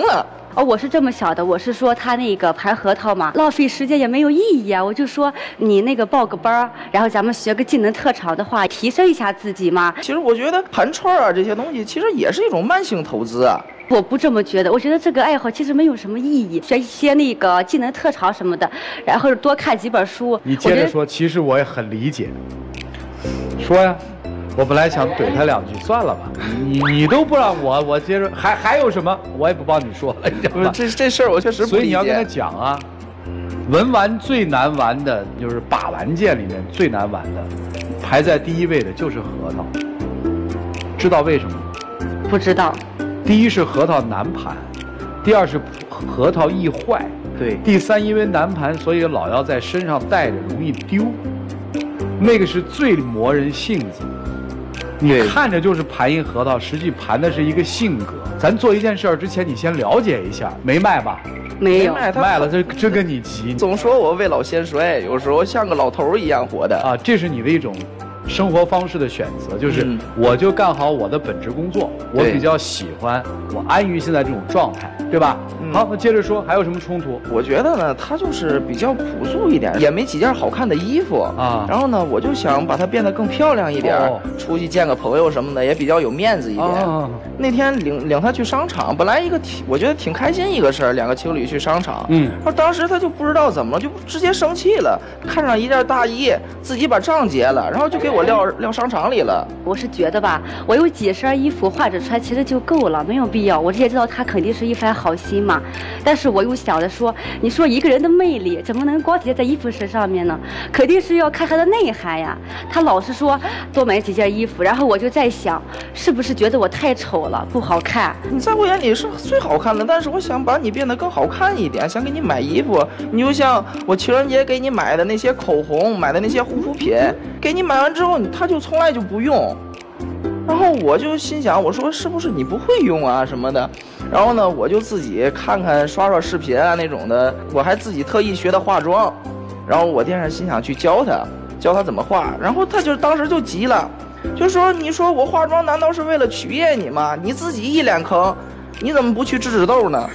Speaker 3: 哦，我是这么想的，我是说他那个盘核桃嘛，浪费时间也没有意义啊。我就说你那个报个班，然后咱们学个技能特长的话，提升一下自己嘛。
Speaker 9: 其实我觉得盘串啊这些东西，其实也是一种慢性投资啊。
Speaker 3: 我不这么觉得，我觉得这个爱好其实没有什么意义，学一些那个技能特长什么的，然后多看几本书。
Speaker 1: 你接着说，其实我也很理解。说呀，我本来想怼他两句，算了吧，你你都不让我，我接着还还有什么，我也不帮你说了，你知道吗？
Speaker 9: 这这事儿我确实不理解。
Speaker 1: 所以你要跟他讲啊，文玩最难玩的就是把玩件里面最难玩的，排在第一位的就是核桃，知道为什么吗？
Speaker 3: 不知道。
Speaker 1: 第一是核桃难盘，第二是核桃易坏，
Speaker 9: 对，
Speaker 1: 第三因为难盘，所以老要在身上带着，容易丢。那个是最磨人性子。你看着就是盘一核桃，实际盘的是一个性格。咱做一件事儿之前，你先了解一下，没卖吧？
Speaker 3: 没有，
Speaker 9: 卖
Speaker 1: 卖了，这这跟你急。
Speaker 9: 总说我未老先衰，有时候像个老头一样活的
Speaker 1: 啊，这是你的一种生活方式的选择，就是我就干好我的本职工作，我比较喜欢，我安于现在这种状态，对吧？嗯、好，那接着说，还有什么冲突？
Speaker 9: 我觉得呢，他就是比较朴素一点，也没几件好看的衣服啊。然后呢，我就想把它变得更漂亮一点，哦、出去见个朋友什么的也比较有面子一点。哦、那天领领他去商场，本来一个挺我觉得挺开心一个事儿，两个情侣去商场，嗯，然后当时他就不知道怎么了，就直接生气了，看上一件大衣，自己把账结了，然后就给我撂撂商场里了。
Speaker 3: 我是觉得吧，我有几身衣服换着穿，其实就够了，没有必要。我也知道他肯定是一番好心嘛，但是我又想着说，你说一个人的魅力怎么能光体现在衣服身上面呢？肯定是要看他的内涵呀。他老是说多买几件衣服，然后我就在想，是不是觉得我太丑了，不好看？
Speaker 9: 你在我眼里是最好看的，但是我想把你变得更好看一点，想给你买衣服。你就像我情人节给你买的那些口红，买的那些护肤品，给你买完之后，他就从来就不用。然后我就心想，我说是不是你不会用啊什么的？然后呢，我就自己看看刷刷视频啊那种的，我还自己特意学的化妆。然后我电视心想去教他，教他怎么化。然后他就当时就急了，就说：“你说我化妆难道是为了取悦你吗？你自己一脸坑，你怎么不去治治痘呢？”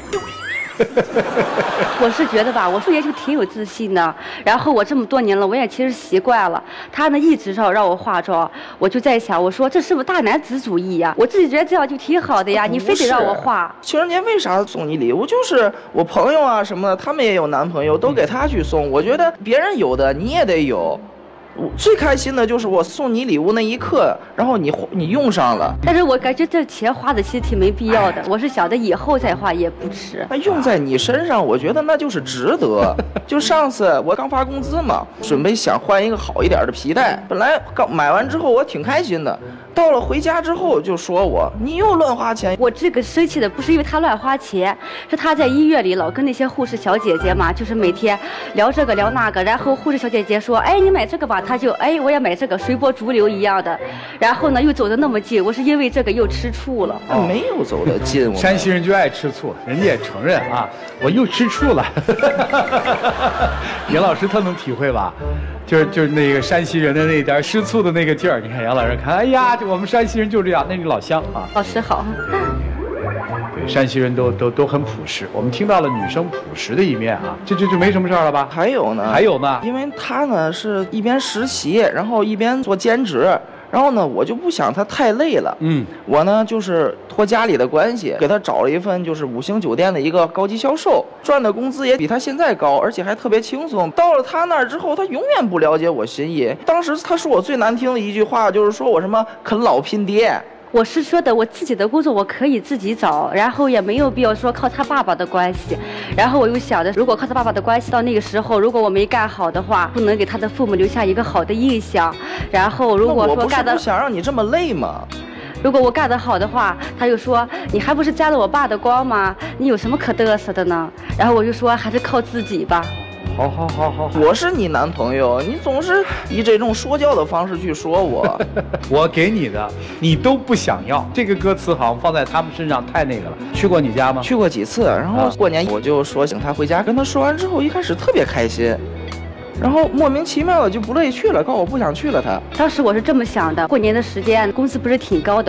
Speaker 3: 我是觉得吧，我素颜就挺有自信的，然后我这么多年了，我也其实习惯了。他呢一直让让我化妆，我就在想，我说这是不是大男子主义呀？我自己觉得这样就挺好的呀，你非得让我化。
Speaker 9: 情人节为啥送你礼物？就是我朋友啊什么的，他们也有男朋友，都给他去送。我觉得别人有的你也得有。最开心的就是我送你礼物那一刻，然后你你用上了。
Speaker 3: 但是我感觉这钱花的其实挺没必要的，我是想着以后再花也不迟。
Speaker 9: 那用在你身上，我觉得那就是值得。就上次我刚发工资嘛，准备想换一个好一点的皮带，本来刚买完之后我挺开心的，到了回家之后就说我你又乱花钱。
Speaker 3: 我这个生气的不是因为他乱花钱，是他在医院里老跟那些护士小姐姐嘛，就是每天聊这个聊那个，然后护士小姐姐说，哎，你买这个吧。他就哎，我也买这个，随波逐流一样的，然后呢又走得那么近，我是因为这个又吃醋了。
Speaker 9: 哦、没有走得近，我
Speaker 1: 山西人就爱吃醋，人家也承认啊，我又吃醋了。杨老师特能体会吧？就是就是那个山西人的那点吃醋的那个劲儿。你看杨老师看，哎呀，就我们山西人就这样，那是老乡啊。
Speaker 3: 老师好。
Speaker 1: 对，山西人都都都很朴实。我们听到了女生朴实的一面啊，这这就没什么事儿了吧？
Speaker 9: 还有呢？
Speaker 1: 还有呢？
Speaker 9: 因为他呢是一边实习，然后一边做兼职，然后呢我就不想他太累了。嗯，我呢就是托家里的关系，给他找了一份就是五星酒店的一个高级销售，赚的工资也比他现在高，而且还特别轻松。到了他那儿之后，他永远不了解我心意。当时他说我最难听的一句话就是说我什么啃老拼爹。
Speaker 3: 我是说的，我自己的工作我可以自己找，然后也没有必要说靠他爸爸的关系。然后我又想着，如果靠他爸爸的关系，到那个时候如果我没干好的话，不能给他的父母留下一个好的印象。然后如果说干的，
Speaker 9: 我不是不想让你这么累吗？
Speaker 3: 如果我干得好的话，他又说你还不是沾了我爸的光吗？你有什么可嘚瑟的呢？然后我就说还是靠自己吧。
Speaker 1: 好好好好，
Speaker 9: 我是你男朋友，你总是以这种说教的方式去说我。
Speaker 1: 我给你的，你都不想要。这个歌词好像放在他们身上太那个了。去过你家吗？
Speaker 9: 去过几次，然后过年我就说请他回家，跟他说完之后，一开始特别开心。然后莫名其妙的就不乐意去了，告我不想去了他。
Speaker 3: 当时我是这么想的，过年的时间工资不是挺高的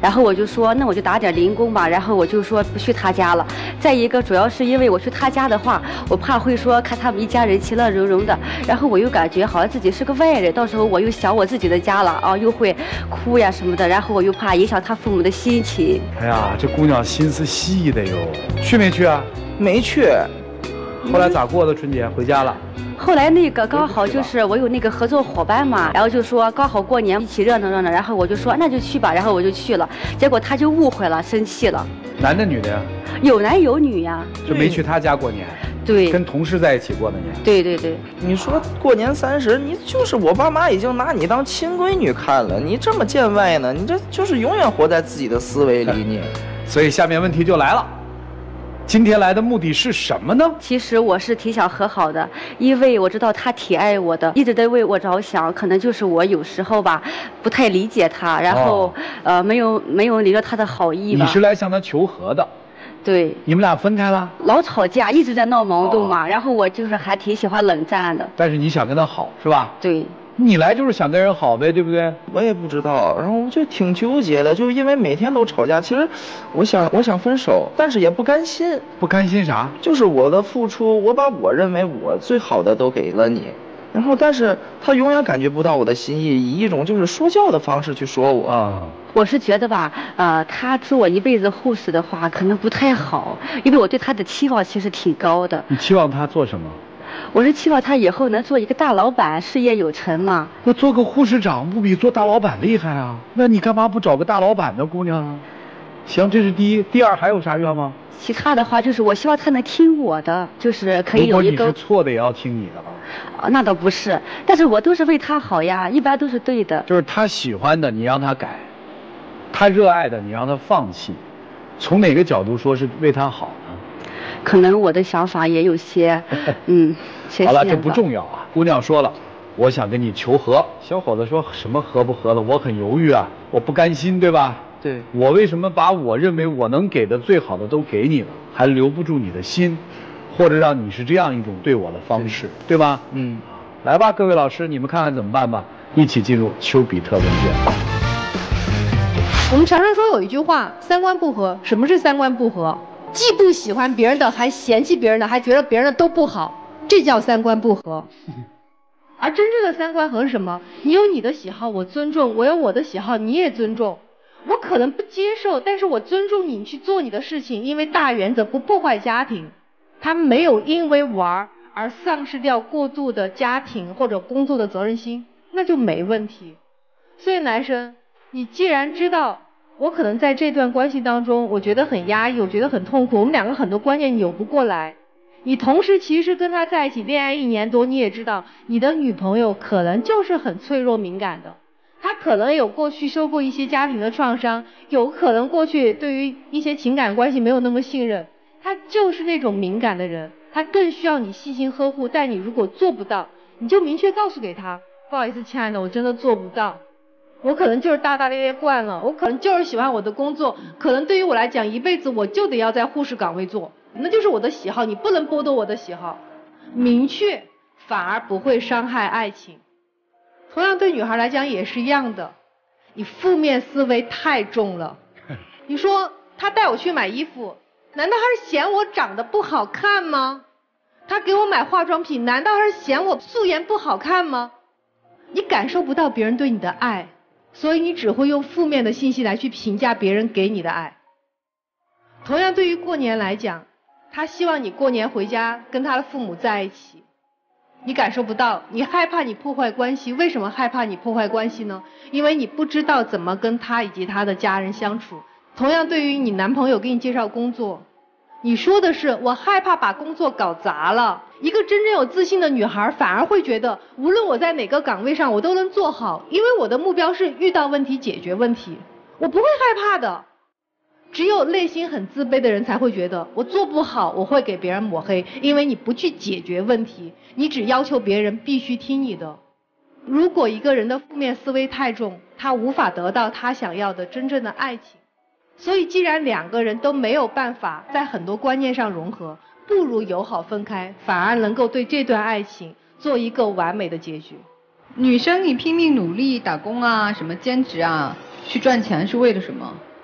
Speaker 3: 然后我就说那我就打点零工吧，然后我就说不去他家了。再一个主要是因为我去他家的话，我怕会说看他们一家人其乐融融的，然后我又感觉好像自己是个外人，到时候我又想我自己的家了啊，又会哭呀什么的，然后我又怕影响他父母的心情。
Speaker 1: 哎呀，这姑娘心思细的哟，去没去啊？
Speaker 9: 没去。
Speaker 1: 后来咋过的春节？回家了。
Speaker 3: 后来那个刚好就是我有那个合作伙伴嘛，然后就说刚好过年一起热闹热闹，然后我就说那就去吧，然后我就去了，结果他就误会了，生气了。
Speaker 1: 男的女的呀？
Speaker 3: 有男有女呀。
Speaker 1: 就没去他家过年。
Speaker 3: 对。
Speaker 1: 跟同事在一起过的年。
Speaker 3: 对对对。
Speaker 9: 你说过年三十，你就是我爸妈已经拿你当亲闺女看了，你这么见外呢？你这就是永远活在自己的思维里你。
Speaker 1: 所以下面问题就来了。今天来的目的是什么呢？
Speaker 3: 其实我是挺想和好的，因为我知道他挺爱我的，一直在为我着想。可能就是我有时候吧，不太理解他，然后、哦、呃没有没有理解他的好意吧。
Speaker 1: 你是来向他求和的？
Speaker 3: 对。
Speaker 1: 你们俩分开了？
Speaker 3: 老吵架，一直在闹矛盾嘛。哦、然后我就是还挺喜欢冷战的。
Speaker 1: 但是你想跟他好是吧？
Speaker 3: 对。
Speaker 1: 你来就是想跟人好呗，对不对？
Speaker 9: 我也不知道，然后我就挺纠结的，就因为每天都吵架。其实，我想我想分手，但是也不甘心。
Speaker 1: 不甘心啥？
Speaker 9: 就是我的付出，我把我认为我最好的都给了你，然后但是他永远感觉不到我的心意，以一种就是说教的方式去说我。
Speaker 1: 啊，
Speaker 3: 我是觉得吧，呃，他做我一辈子护士的话，可能不太好，因为我对他的期望其实挺高的。
Speaker 1: 你期望他做什么？
Speaker 3: 我是期望他以后能做一个大老板，事业有成嘛。
Speaker 1: 那做个护士长不比做大老板厉害啊？那你干嘛不找个大老板的姑娘啊？行，这是第一。第二还有啥愿望？
Speaker 3: 其他的话就是我希望他能听我的，就是可以有一个。
Speaker 1: 如果你是错的也要听你的吧？
Speaker 3: 啊，那倒不是，但是我都是为他好呀，一般都是对的。
Speaker 1: 就是他喜欢的你让他改，他热爱的你让他放弃，从哪个角度说是为他好呢？
Speaker 3: 可能我的想法也有些，嗯，
Speaker 1: 好了，这不重要啊。姑娘说了，我想跟你求和。小伙子说什么和不和的，我很犹豫啊，我不甘心，对吧？
Speaker 9: 对。
Speaker 1: 我为什么把我认为我能给的最好的都给你了，还留不住你的心，或者让你是这样一种对我的方式， 对, 对吧？
Speaker 9: 嗯。
Speaker 1: 来吧，各位老师，你们看看怎么办吧。一起进入丘比特问卷。
Speaker 4: 我们常常说有一句话，三观不合。什么是三观不合？既不喜欢别人的，还嫌弃别人的，还觉得别人的都不好，这叫三观不合。而真正的三观合是什么？你有你的喜好，我尊重；我有我的喜好，你也尊重。我可能不接受，但是我尊重你去做你的事情，因为大原则不破坏家庭。他没有因为玩而丧失掉过度的家庭或者工作的责任心，那就没问题。所以男生，你既然知道我可能在这段关系当中，我觉得很压抑，我觉得很痛苦，我们两个很多观念扭不过来。你同时其实跟他在一起恋爱一年多，你也知道你的女朋友可能就是很脆弱敏感的，她可能有过去受过一些家庭的创伤，有可能过去对于一些情感关系没有那么信任，她就是那种敏感的人，她更需要你细心呵护。但你如果做不到，你就明确告诉给她，不好意思亲爱的，我真的做不到。我可能就是大大咧咧惯了，我可能就是喜欢我的工作，可能对于我来讲一辈子我就得要在护士岗位做，那就是我的喜好，你不能剥夺我的喜好。明确反而不会伤害爱情。同样对女孩来讲也是一样的，你负面思维太重了。你说他带我去买衣服，难道还是嫌我长得不好看吗？他给我买化妆品，难道还是嫌我素颜不好看吗？你感受不到别人对你的爱，所以你只会用负面的信息来去评价别人给你的爱。同样对于过年来讲，他希望你过年回家跟他的父母在一起，你感受不到，你害怕你破坏关系。为什么害怕你破坏关系呢？因为你不知道怎么跟他以及他的家人相处。同样对于你男朋友给你介绍工作，你说的是我害怕把工作搞砸了。一个真正有自信的女孩反而会觉得，无论我在哪个岗位上我都能做好，因为我的目标是遇到问题解决问题，我不会害怕的。只有内心很自卑的人才会觉得我做不好，我会给别人抹黑，因为你不去解决问题，你只要求别人必须听你的。如果一个人的负面思维太重，他无法得到他想要的真正的爱情。所以既然两个人都没有办法在很多观念上融合，不如友好分开，反而能够对这段爱情做一个完美的结局。
Speaker 5: 女生你拼命努力打工啊，什么兼职啊，去赚钱是为了什么？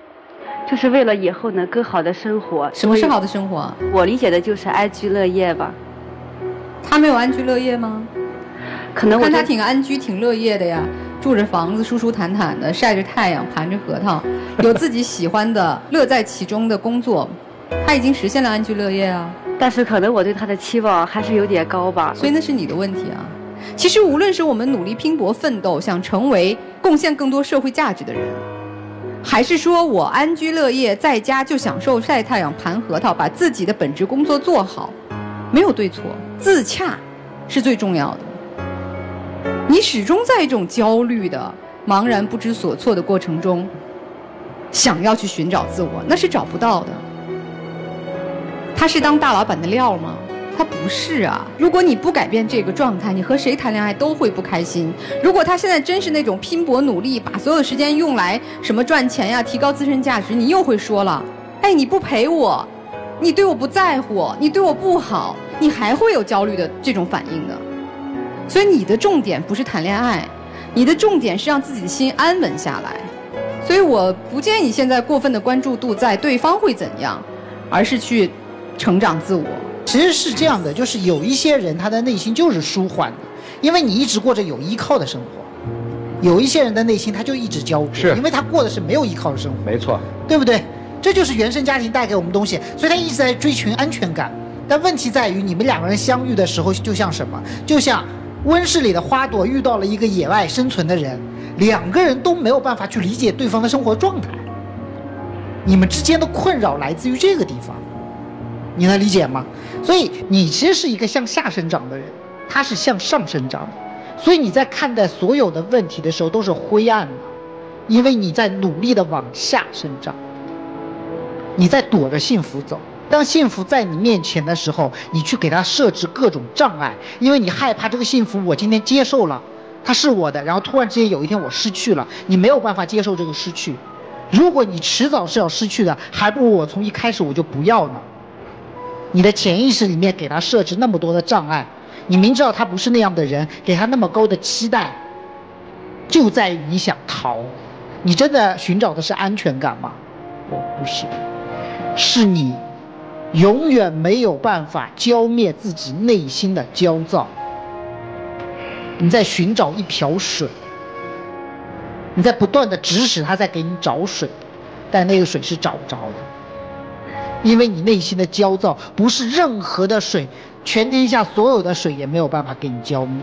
Speaker 8: 就是为了以后能更好的生活。
Speaker 5: 什么是好的生活？
Speaker 8: 我理解的就是安居乐业吧。
Speaker 5: 他没有安居乐业吗？
Speaker 8: 可能我
Speaker 5: 看他挺安居挺乐业的呀，住着房子舒舒坦坦的，晒着太阳，盘着核桃，有自己喜欢的乐在其中的工作，他已经实现了安居乐业啊。
Speaker 8: 但是可能我对他的期望还是有点高吧，
Speaker 5: 所以那是你的问题啊。其实无论是我们努力拼搏奋斗，想成为贡献更多社会价值的人，还是说我安居乐业在家就享受晒太阳盘核桃，把自己的本职工作做好，没有对错，自洽是最重要的。你始终在一种焦虑的茫然不知所措的过程中想要去寻找自我，那是找不到的。他是当大老板的料吗？他不是啊。如果你不改变这个状态，你和谁谈恋爱都会不开心。如果他现在真是那种拼搏努力，把所有时间用来什么赚钱呀，提高自身价值，你又会说了，哎，你不陪我，你对我不在乎，你对我不好，你还会有焦虑的这种反应的。所以你的重点不是谈恋爱，你的重点是让自己的心安稳下来。所以我不建议你现在过分的关注度在对方会怎样，而是去成长自我。
Speaker 6: 其实是这样的，就是有一些人他的内心就是舒缓的，因为你一直过着有依靠的生活；有一些人的内心他就一直焦灼，是因为他过的是没有依靠的生活。
Speaker 1: 没错，
Speaker 6: 对不对？这就是原生家庭带给我们东西，所以他一直在追寻安全感。但问题在于，你们两个人相遇的时候，就像什么？就像温室里的花朵遇到了一个野外生存的人，两个人都没有办法去理解对方的生活状态。你们之间的困扰来自于这个地方，你能理解吗？所以你其实是一个向下生长的人，他是向上生长的，所以你在看待所有的问题的时候都是灰暗的，因为你在努力的往下生长，你在躲着幸福走。当幸福在你面前的时候，你去给他设置各种障碍，因为你害怕这个幸福我今天接受了，它是我的，然后突然之间有一天我失去了，你没有办法接受这个失去。如果你迟早是要失去的，还不如我从一开始我就不要呢。你的潜意识里面给他设置那么多的障碍，你明知道他不是那样的人，给他那么高的期待，就在于你想逃。你真的寻找的是安全感吗？我不是，是你永远没有办法浇灭自己内心的焦躁。你在寻找一瓢水，你在不断的指使他在给你找水，但那个水是找不着的，因为你内心的焦躁不是任何的水，全天下所有的水也没有办法给你浇灭。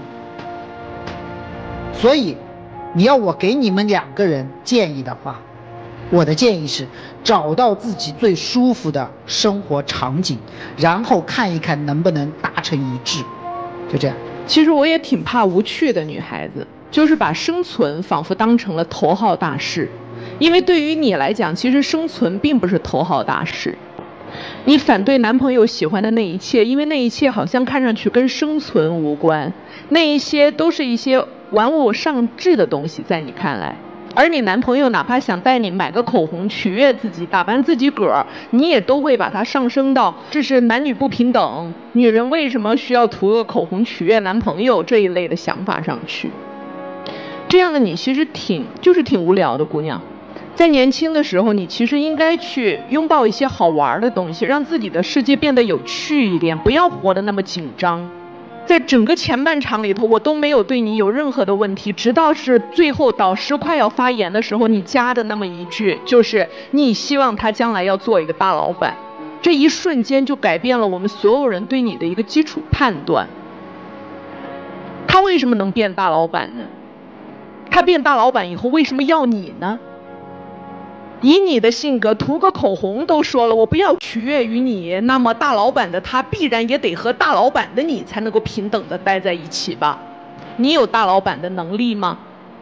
Speaker 6: 所以你要我给你们两个人建议的话，我的建议是找到自己最舒服的生活场景，然后看一看能不能达成一致，就这样。
Speaker 7: 其实我也挺怕无趣的女孩子，就是把生存仿佛当成了头号大事。因为对于你来讲，其实生存并不是头号大事。你反对男朋友喜欢的那一切，因为那一切好像看上去跟生存无关，那一些都是一些玩物丧志的东西，在你看来。而你男朋友哪怕想带你买个口红取悦自己，打扮自己个儿，你也都会把它上升到这是男女不平等，女人为什么需要涂个口红取悦男朋友这一类的想法上去。这样的你其实挺就是挺无聊的姑娘。在年轻的时候，你其实应该去拥抱一些好玩的东西，让自己的世界变得有趣一点，不要活得那么紧张。在整个前半场里头，我都没有对你有任何的问题，直到是最后导师快要发言的时候，你加的那么一句，就是你希望他将来要做一个大老板。这一瞬间就改变了我们所有人对你的一个基础判断。他为什么能变大老板呢？他变大老板以后为什么要你呢？以你的性格，涂个口红都说了我不要取悦于你，那么大老板的他必然也得和大老板的你才能够平等的待在一起吧？你有大老板的能力吗？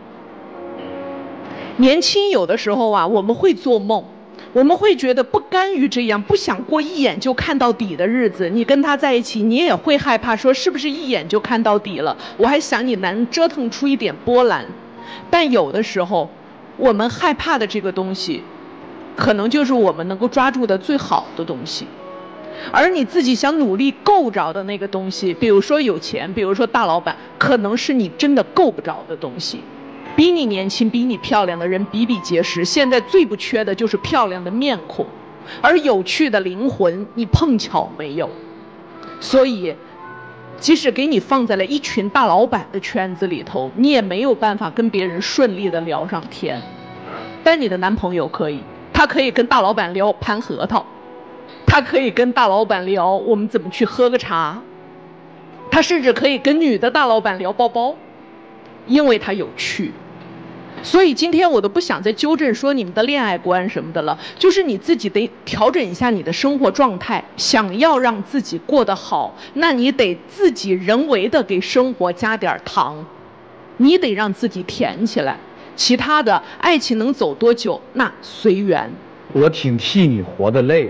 Speaker 7: 年轻有的时候啊，我们会做梦，我们会觉得不甘于这样，不想过一眼就看到底的日子。你跟他在一起，你也会害怕说是不是一眼就看到底了，我还想你能折腾出一点波澜。但有的时候我们害怕的这个东西，可能就是我们能够抓住的最好的东西。而你自己想努力够着的那个东西，比如说有钱，比如说大老板，可能是你真的够不着的东西。 比你年轻、比你漂亮的人比比皆是。现在最不缺的就是漂亮的面孔，而有趣的灵魂，你碰巧没有。所以，即使给你放在了一群大老板的圈子里头，你也没有办法跟别人顺利的聊上天。但你的男朋友可以，他可以跟大老板聊盘核桃，他可以跟大老板聊我们怎么去喝个茶，他甚至可以跟女的大老板聊包包，因为他有趣。所以今天我都不想再纠正说你们的恋爱观什么的了，就是你自己得调整一下你的生活状态。想要让自己过得好，那你得自己人为的给生活加点糖，你得让自己甜起来。其他的爱情能走多久，那随缘。
Speaker 1: 我挺替你活得累的。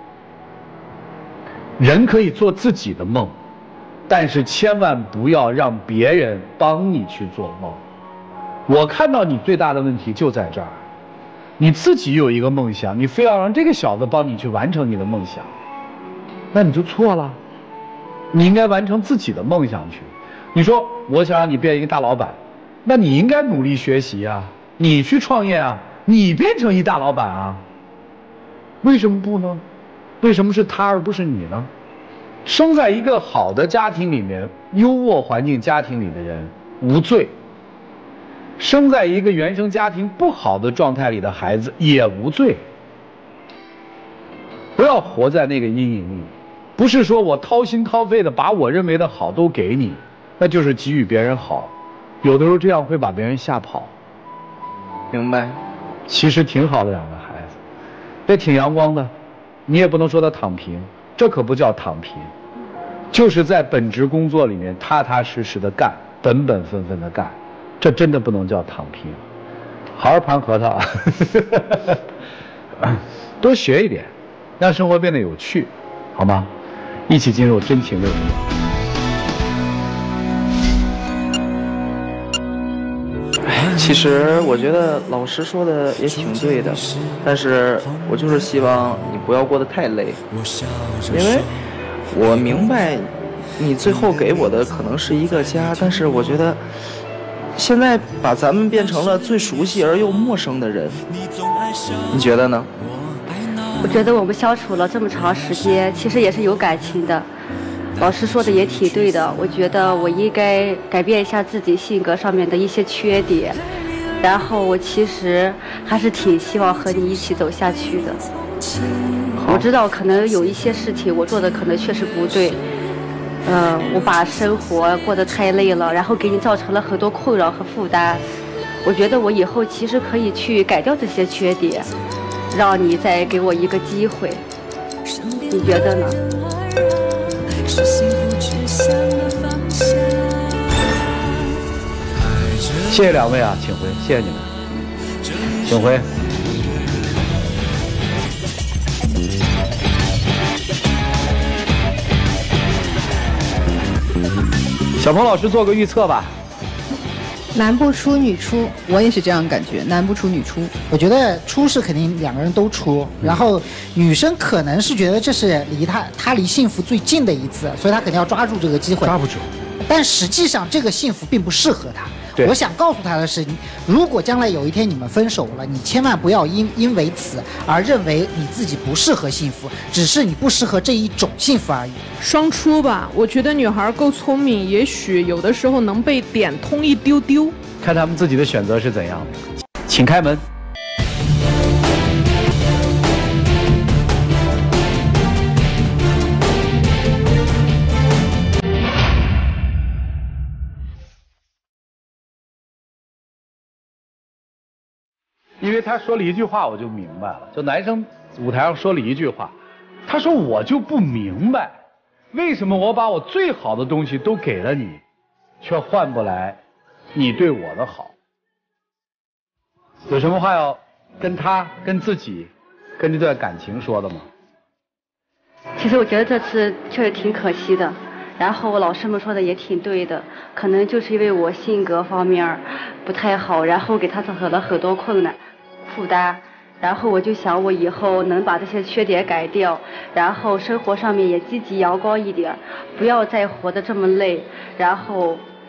Speaker 1: 人可以做自己的梦，但是千万不要让别人帮你去做梦。我看到你最大的问题就在这儿，你自己有一个梦想，你非要让这个小子帮你去完成你的梦想，那你就错了。你应该完成自己的梦想去。你说我想让你变一个大老板，那你应该努力学习啊，你去创业啊，你变成一大老板啊。为什么不呢？为什么是他而不是你呢？生在一个好的家庭里面，优渥环境家庭里的人无罪。生在一个原生家庭不好的状态里的孩子也无罪。不要活在那个阴影里，不是说我掏心掏肺的把我认为的好都给你，那就是给予别人好，有的时候这样会把别人吓跑。
Speaker 9: 明白。
Speaker 1: 其实挺好的两个孩子，也挺阳光的，你也不能说他躺平，这可不叫躺平，就是在本职工作里面踏踏实实的干，本本分分的干。这真的不能叫躺平，好好盘核桃啊，多学一点，让生活变得有趣，好吗？一起进入真情的人。
Speaker 9: 哎，其实我觉得老师说的也挺对的，但是我就是希望你不要过得太累，因为我明白你最后给我的可能是一个家，但是我觉得现在把咱们变成了最熟悉而又陌生的人，你觉得呢？
Speaker 8: 我觉得我们相处了这么长时间，其实也是有感情的。老师说的也挺对的，我觉得我应该改变一下自己性格上面的一些缺点，然后我其实还是挺希望和你一起走下去的。我知道可能有一些事情我做的可能确实不对。嗯，我把生活过得太累了，然后给你造成了很多困扰和负担。我觉得我以后其实可以去改掉这些缺点，让你再给我一个机会。你觉得呢？
Speaker 1: 谢谢两位啊，请回，谢谢你们，请回。小鹏老师做个预测吧。
Speaker 5: 男不出女出，我也是这样感觉，男不出女出。
Speaker 6: 我觉得出是肯定两个人都出，然后女生可能是觉得这是离她她离幸福最近的一次，所以她肯定要抓住这个机会。
Speaker 1: 抓不住。
Speaker 6: 但实际上这个幸福并不适合她。我想告诉她的是，如果将来有一天你们分手了，你千万不要因因为此而认为你自己不适合幸福，只是你不适合这一种幸福而已。
Speaker 7: 双出吧，我觉得女孩够聪明，也许有的时候能被点通一丢丢。
Speaker 1: 看他们自己的选择是怎样的，请开门。因为他说了一句话，我就明白了。就男生舞台上说了一句话，他说我就不明白，为什么我把我最好的东西都给了你，却换不来你对我的好。有什么话要跟他、跟自己、跟这段感情说的吗？
Speaker 8: 其实我觉得这次确实挺可惜的，然后老师们说的也挺对的，可能就是因为我性格方面不太好，然后给他造成了很多困难负担，然后我就想我以后能把这些缺点改掉，然后生活上面也积极阳光一点，不要再活得这么累，然后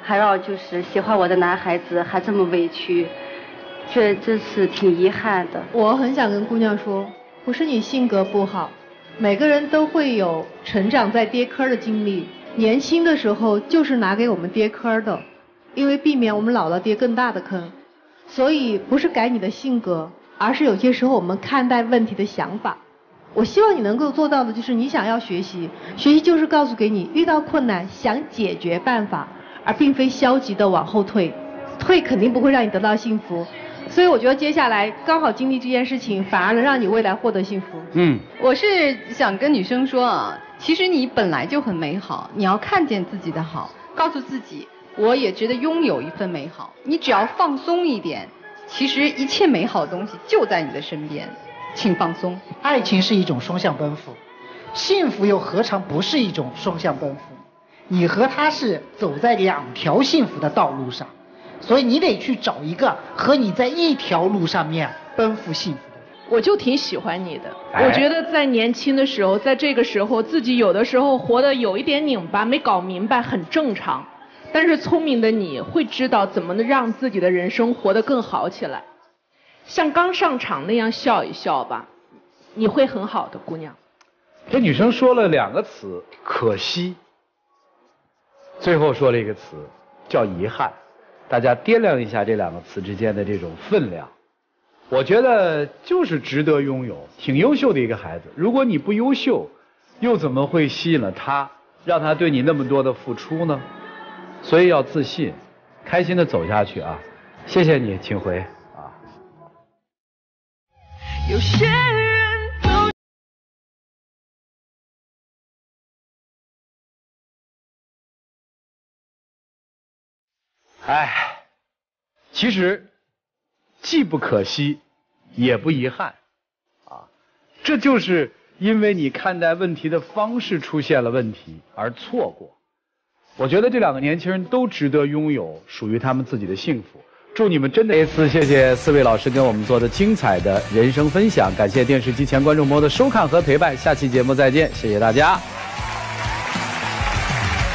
Speaker 3: 还要就是喜欢我的男孩子还这么委屈，这这是挺遗憾的。
Speaker 4: 我很想跟姑娘说，不是你性格不好，每个人都会有成长在跌坑的经历，年轻的时候就是拿给我们跌坑的，因为避免我们老了跌更大的坑。所以不是改你的性格，而是有些时候我们看待问题的想法。我希望你能够做到的就是你想要学习，学习就是告诉给你遇到困难想解决办法，而并非消极的往后退，退肯定不会让你得到幸福。所以我觉得接下来刚好经历这件事情，反而能让你未来获得幸福。
Speaker 5: 嗯，我是想跟女生说啊，其实你本来就很美好，你要看见自己的好，告诉自己我也值得拥有一份美好。你只要放松一点，其实一切美好的东西就在你的身边，请放松。
Speaker 6: 爱情是一种双向奔赴，幸福又何尝不是一种双向奔赴？你和他是走在两条幸福的道路上，所以你得去找一个和你在一条路上面奔赴幸福的人。
Speaker 7: 我就挺喜欢你的，我觉得在年轻的时候，在这个时候自己有的时候活得有一点拧巴，没搞明白很正常，但是聪明的你会知道怎么能让自己的人生活得更好起来，像刚上场那样笑一笑吧，你会很好的，姑娘。
Speaker 1: 这女生说了两个词，可惜，最后说了一个词叫遗憾。大家掂量一下这两个词之间的这种分量，我觉得就是值得拥有，挺优秀的一个孩子。如果你不优秀，又怎么会吸引了他，让他对你那么多的付出呢？所以要自信，开心的走下去啊！谢谢你，请回啊。有些人都哎，其实既不可惜，也不遗憾，啊，这就是因为你看待问题的方式出现了问题而错过。我觉得这两个年轻人都值得拥有属于他们自己的幸福。祝你们真的这次谢谢四位老师跟我们做的精彩的人生分享，感谢电视机前观众朋友的收看和陪伴，下期节目再见，谢谢大家。